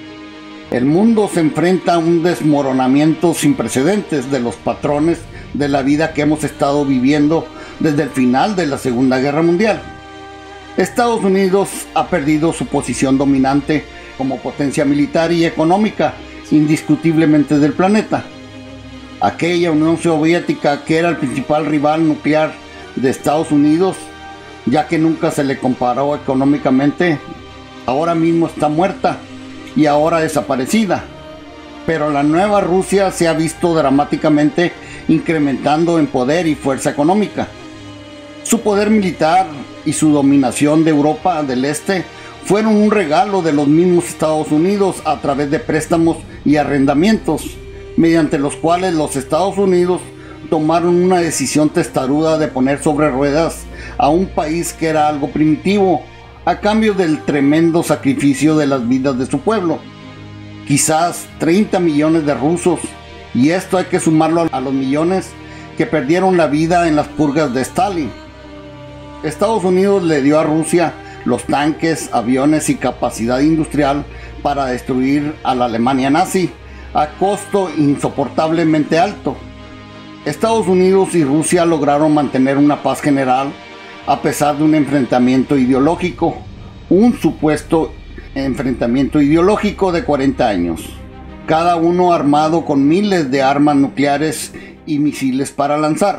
El mundo se enfrenta a un desmoronamiento sin precedentes de los patrones de la vida que hemos estado viviendo desde el final de la Segunda Guerra Mundial. Estados Unidos ha perdido su posición dominante como potencia militar y económica indiscutiblemente del planeta. Aquella Unión Soviética que era el principal rival nuclear de Estados Unidos, ya que nunca se le comparó económicamente, ahora mismo está muerta y ahora desaparecida. Pero la nueva Rusia se ha visto dramáticamente incrementando en poder y fuerza económica. Su poder militar y su dominación de Europa del Este fueron un regalo de los mismos Estados Unidos a través de préstamos y arrendamientos, mediante los cuales los Estados Unidos tomaron una decisión testaruda de poner sobre ruedas a un país que era algo primitivo, a cambio del tremendo sacrificio de las vidas de su pueblo. Quizás treinta millones de rusos y esto hay que sumarlo a los millones que perdieron la vida en las purgas de Stalin. Estados Unidos le dio a Rusia los tanques, aviones y capacidad industrial para destruir a la Alemania nazi a costo insoportablemente alto. Estados Unidos y Rusia lograron mantener una paz general a pesar de un enfrentamiento ideológico, un supuesto enfrentamiento ideológico de cuarenta años, cada uno armado con miles de armas nucleares y misiles para lanzar.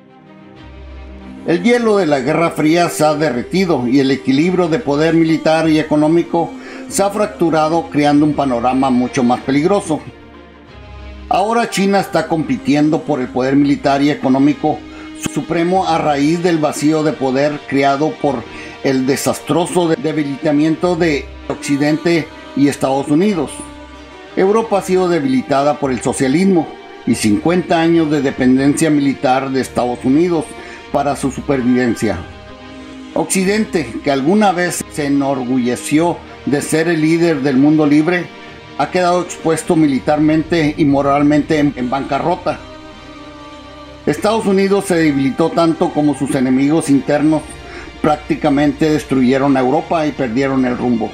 El hielo de la Guerra Fría se ha derretido y el equilibrio de poder militar y económico se ha fracturado, creando un panorama mucho más peligroso. Ahora China está compitiendo por el poder militar y económico supremo a raíz del vacío de poder creado por el desastroso debilitamiento de Occidente y Estados Unidos. Europa ha sido debilitada por el socialismo y cincuenta años de dependencia militar de Estados Unidos para su supervivencia. Occidente, que alguna vez se enorgulleció de ser el líder del mundo libre, ha quedado expuesto militarmente y moralmente en, en bancarrota. Estados Unidos se debilitó tanto como sus enemigos internos prácticamente destruyeron a Europa y perdieron el rumbo.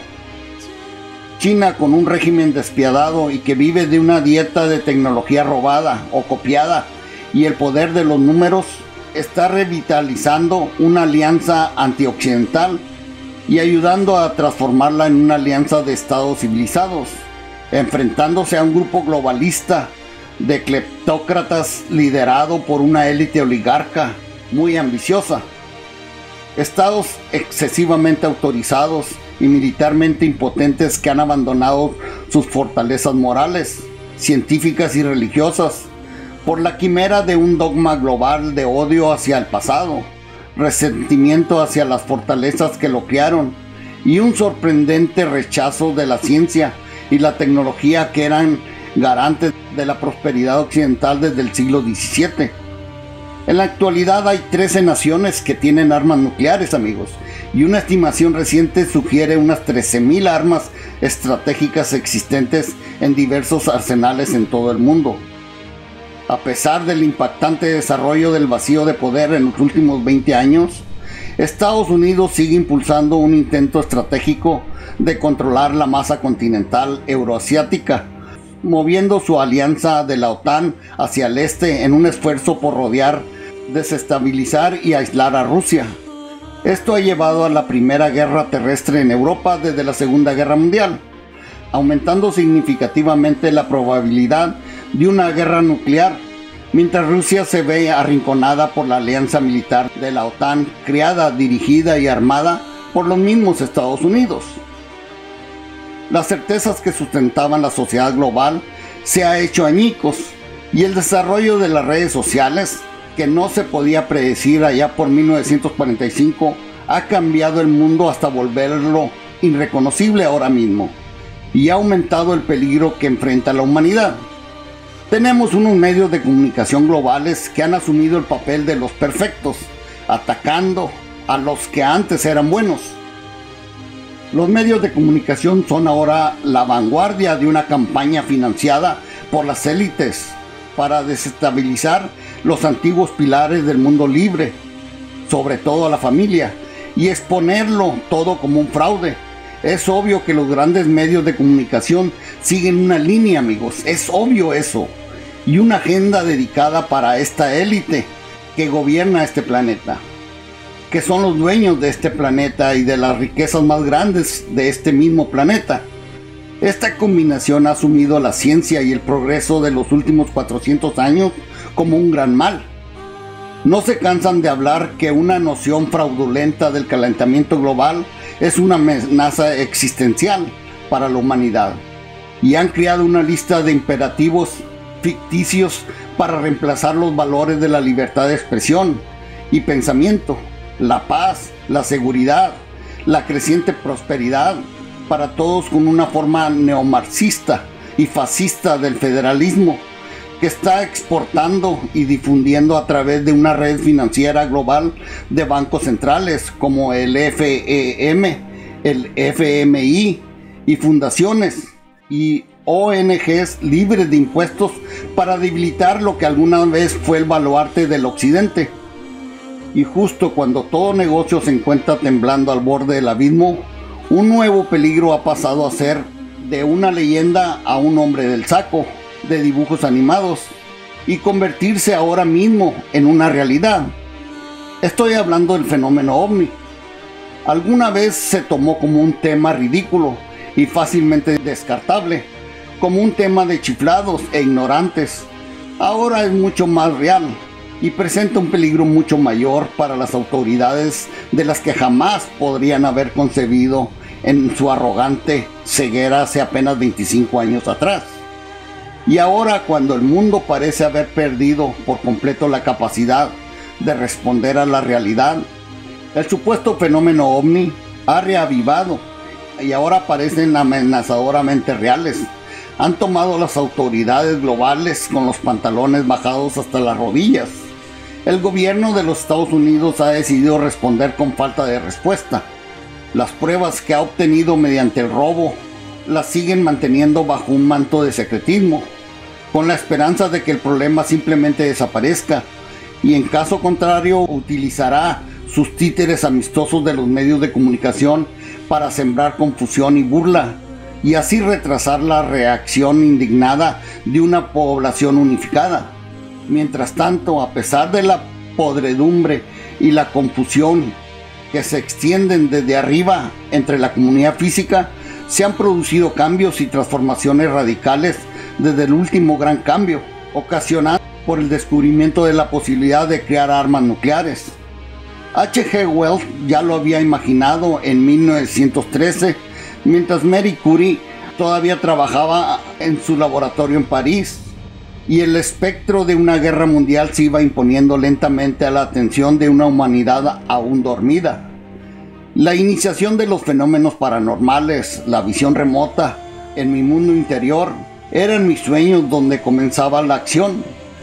China, con un régimen despiadado y que vive de una dieta de tecnología robada o copiada y el poder de los números, está revitalizando una alianza antioccidental y ayudando a transformarla en una alianza de estados civilizados, enfrentándose a un grupo globalista de cleptócratas liderado por una élite oligarca muy ambiciosa. Estados excesivamente autorizados y militarmente impotentes que han abandonado sus fortalezas morales, científicas y religiosas por la quimera de un dogma global de odio hacia el pasado, resentimiento hacia las fortalezas que lo crearon y un sorprendente rechazo de la ciencia y la tecnología que eran garantes de la prosperidad occidental desde el siglo diecisiete. En la actualidad hay trece naciones que tienen armas nucleares, amigos, y una estimación reciente sugiere unas trece mil armas estratégicas existentes en diversos arsenales en todo el mundo. A pesar del impactante desarrollo del vacío de poder en los últimos veinte años, Estados Unidos sigue impulsando un intento estratégico de controlar la masa continental euroasiática, moviendo su alianza de la OTAN hacia el este en un esfuerzo por rodear, desestabilizar y aislar a Rusia. Esto ha llevado a la primera guerra terrestre en Europa desde la Segunda Guerra Mundial, aumentando significativamente la probabilidad de una guerra nuclear, mientras Rusia se ve arrinconada por la alianza militar de la OTAN, creada, dirigida y armada por los mismos Estados Unidos. Las certezas que sustentaban la sociedad global se ha hecho añicos y el desarrollo de las redes sociales, que no se podía predecir allá por mil novecientos cuarenta y cinco, ha cambiado el mundo hasta volverlo irreconocible ahora mismo y ha aumentado el peligro que enfrenta la humanidad. Tenemos unos medios de comunicación globales que han asumido el papel de los perfectos, atacando a los que antes eran buenos. Los medios de comunicación son ahora la vanguardia de una campaña financiada por las élites para desestabilizar los antiguos pilares del mundo libre, sobre todo a la familia, y exponerlo todo como un fraude. Es obvio que los grandes medios de comunicación siguen una línea, amigos, es obvio eso, y una agenda dedicada para esta élite que gobierna este planeta, que son los dueños de este planeta y de las riquezas más grandes de este mismo planeta. Esta combinación ha asumido la ciencia y el progreso de los últimos cuatrocientos años como un gran mal. No se cansan de hablar que una noción fraudulenta del calentamiento global es una amenaza existencial para la humanidad, y han creado una lista de imperativos ficticios para reemplazar los valores de la libertad de expresión y pensamiento, la paz, la seguridad, la creciente prosperidad para todos, con una forma neomarxista y fascista del federalismo que está exportando y difundiendo a través de una red financiera global de bancos centrales como el F E M, el F M I y fundaciones y O N Ges libres de impuestos para debilitar lo que alguna vez fue el baluarte del occidente. Y justo cuando todo negocio se encuentra temblando al borde del abismo, un nuevo peligro ha pasado a ser de una leyenda a un hombre del saco de dibujos animados y convertirse ahora mismo en una realidad. Estoy hablando del fenómeno ovni. Alguna vez se tomó como un tema ridículo y fácilmente descartable, como un tema de chiflados e ignorantes. Ahora es mucho más real y presenta un peligro mucho mayor para las autoridades de las que jamás podrían haber concebido en su arrogante ceguera hace apenas veinticinco años atrás. Y ahora, cuando el mundo parece haber perdido por completo la capacidad de responder a la realidad, el supuesto fenómeno ovni ha reavivado y ahora parecen amenazadoramente reales. Han tomado las autoridades globales con los pantalones bajados hasta las rodillas. El gobierno de los Estados Unidos ha decidido responder con falta de respuesta. Las pruebas que ha obtenido mediante el robo las siguen manteniendo bajo un manto de secretismo, con la esperanza de que el problema simplemente desaparezca, y en caso contrario utilizará sus títeres amistosos de los medios de comunicación para sembrar confusión y burla, y así retrasar la reacción indignada de una población unificada. Mientras tanto, a pesar de la podredumbre y la confusión que se extienden desde arriba entre la comunidad física, se han producido cambios y transformaciones radicales desde el último gran cambio, ocasionado por el descubrimiento de la posibilidad de crear armas nucleares. H G Wells ya lo había imaginado en mil novecientos trece, mientras Marie Curie todavía trabajaba en su laboratorio en París, y el espectro de una guerra mundial se iba imponiendo lentamente a la atención de una humanidad aún dormida. La iniciación de los fenómenos paranormales, la visión remota en mi mundo interior, eran mis sueños donde comenzaba la acción,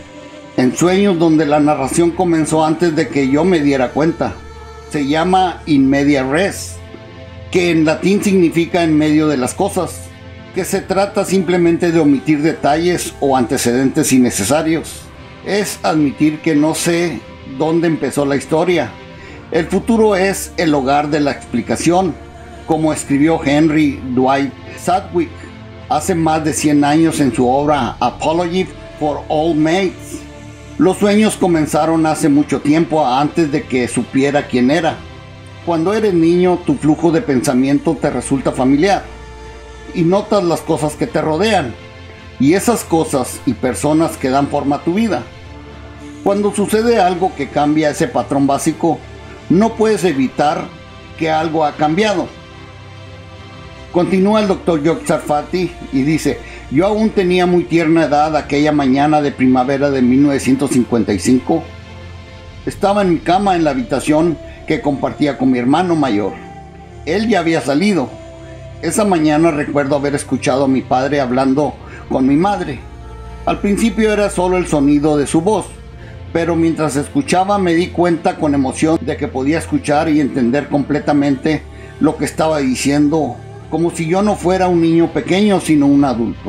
en sueños donde la narración comenzó antes de que yo me diera cuenta. Se llama in media res, que en latín significa en medio de las cosas, que se trata simplemente de omitir detalles o antecedentes innecesarios. Es admitir que no sé dónde empezó la historia. El futuro es el hogar de la explicación, como escribió Henry Dwight Sadwick hace más de cien años en su obra Apology for Old Maids. Los sueños comenzaron hace mucho tiempo, antes de que supiera quién era. Cuando eres niño, tu flujo de pensamiento te resulta familiar y notas las cosas que te rodean, y esas cosas y personas que dan forma a tu vida. Cuando sucede algo que cambia ese patrón básico, no puedes evitar que algo ha cambiado. Continúa el doctor Joe Sarfati y dice: yo aún tenía muy tierna edad aquella mañana de primavera de mil novecientos cincuenta y cinco. Estaba en mi cama en la habitación que compartía con mi hermano mayor. Él ya había salido. Esa mañana recuerdo haber escuchado a mi padre hablando con mi madre. Al principio era solo el sonido de su voz, pero mientras escuchaba me di cuenta con emoción de que podía escuchar y entender completamente lo que estaba diciendo, como si yo no fuera un niño pequeño sino un adulto.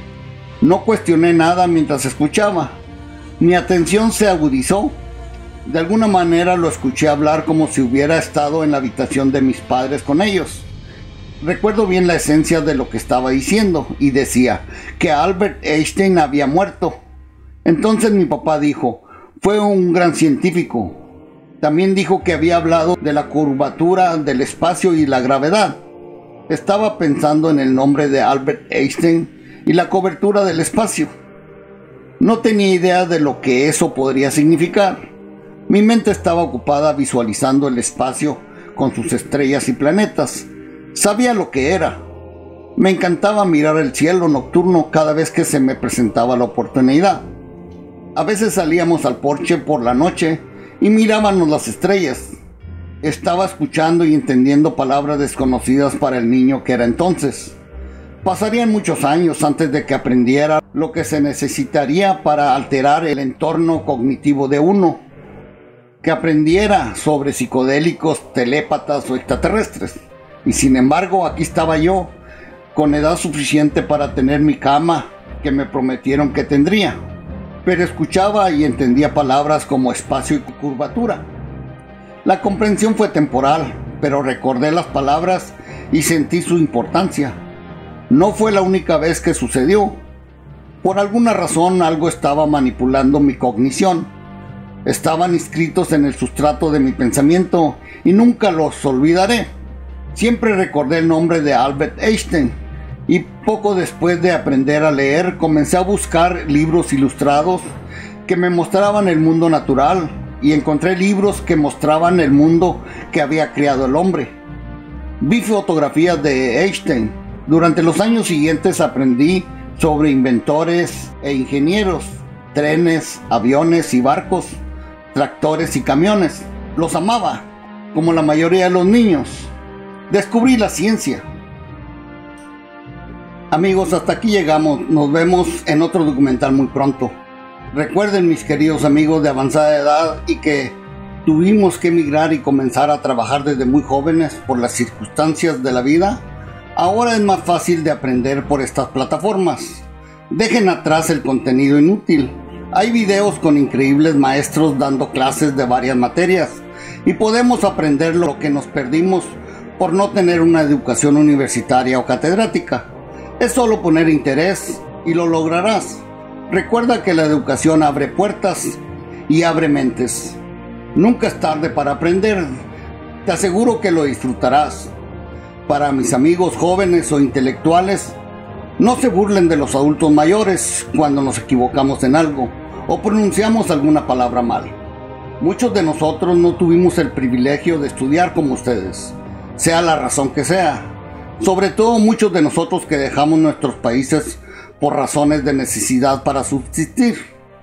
No cuestioné nada mientras escuchaba. Mi atención se agudizó. De alguna manera lo escuché hablar como si hubiera estado en la habitación de mis padres con ellos. Recuerdo bien la esencia de lo que estaba diciendo, y decía que Albert Einstein había muerto. Entonces mi papá dijo: fue un gran científico. También dijo que había hablado de la curvatura del espacio y la gravedad. Estaba pensando en el nombre de Albert Einstein y la cobertura del espacio. No tenía idea de lo que eso podría significar. Mi mente estaba ocupada visualizando el espacio con sus estrellas y planetas. Sabía lo que era. Me encantaba mirar el cielo nocturno cada vez que se me presentaba la oportunidad. A veces salíamos al porche por la noche y mirábamos las estrellas. Estaba escuchando y entendiendo palabras desconocidas para el niño que era entonces. Pasarían muchos años antes de que aprendiera lo que se necesitaría para alterar el entorno cognitivo de uno, que aprendiera sobre psicodélicos, telépatas o extraterrestres. Y sin embargo, aquí estaba yo, con edad suficiente para tener mi cama que me prometieron que tendría, pero escuchaba y entendía palabras como espacio y curvatura. La comprensión fue temporal, pero recordé las palabras y sentí su importancia. No fue la única vez que sucedió. Por alguna razón algo estaba manipulando mi cognición. Estaban inscritos en el sustrato de mi pensamiento y nunca los olvidaré. Siempre recordé el nombre de Albert Einstein y poco después de aprender a leer comencé a buscar libros ilustrados que me mostraban el mundo natural y encontré libros que mostraban el mundo que había creado el hombre. Vi fotografías de Einstein. Durante los años siguientes aprendí sobre inventores e ingenieros, trenes, aviones y barcos, tractores y camiones. Los amaba, como la mayoría de los niños. Descubrí la ciencia. Amigos, hasta aquí llegamos. Nos vemos en otro documental muy pronto. Recuerden, mis queridos amigos de avanzada edad y que tuvimos que emigrar y comenzar a trabajar desde muy jóvenes por las circunstancias de la vida, ahora es más fácil de aprender por estas plataformas. Dejen atrás el contenido inútil. Hay videos con increíbles maestros dando clases de varias materias y podemos aprender lo que nos perdimos por no tener una educación universitaria o catedrática. Es solo poner interés y lo lograrás. Recuerda que la educación abre puertas y abre mentes. Nunca es tarde para aprender. Te aseguro que lo disfrutarás. Para mis amigos jóvenes o intelectuales, no se burlen de los adultos mayores cuando nos equivocamos en algo o pronunciamos alguna palabra mal. Muchos de nosotros no tuvimos el privilegio de estudiar como ustedes, sea la razón que sea. Sobre todo muchos de nosotros que dejamos nuestros países por razones de necesidad para subsistir,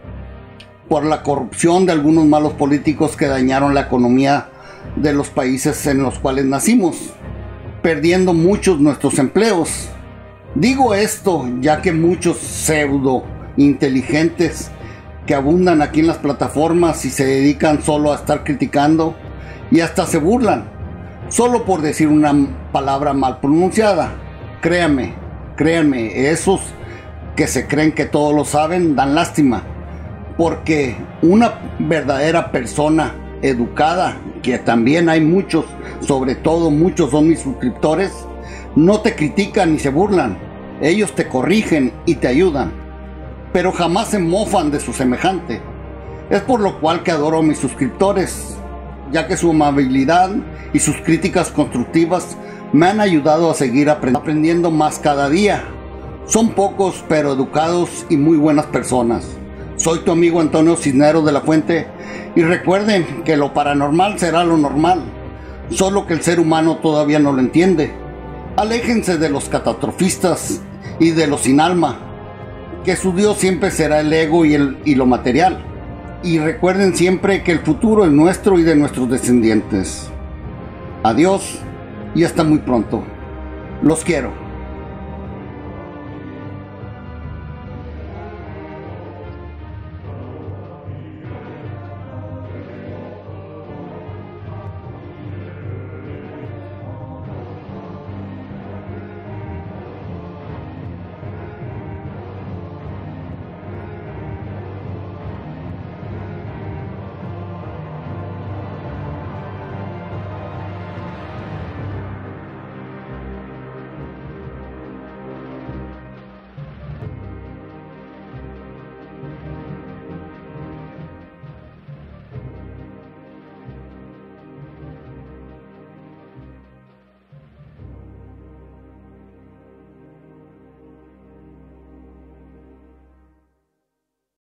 por la corrupción de algunos malos políticos que dañaron la economía de los países en los cuales nacimos, perdiendo muchos nuestros empleos. Digo esto ya que muchos pseudo inteligentes que abundan aquí en las plataformas y se dedican solo a estar criticando y hasta se burlan solo por decir una palabra mal pronunciada. Créanme, créanme, esos que se creen que todo lo saben dan lástima, porque una verdadera persona educada, que también hay muchos, sobre todo muchos son mis suscriptores, no te critican ni se burlan. Ellos te corrigen y te ayudan, pero jamás se mofan de su semejante. Es por lo cual que adoro a mis suscriptores, ya que su amabilidad y sus críticas constructivas me han ayudado a seguir aprendiendo más cada día. Son pocos pero educados y muy buenas personas. Soy tu amigo Antonio Cisneros de la Fuente y recuerden que lo paranormal será lo normal, solo que el ser humano todavía no lo entiende. Aléjense de los catastrofistas y de los sin alma, que su Dios siempre será el ego y, el, y lo material. Y recuerden siempre que el futuro es nuestro y de nuestros descendientes. Adiós y hasta muy pronto. Los quiero.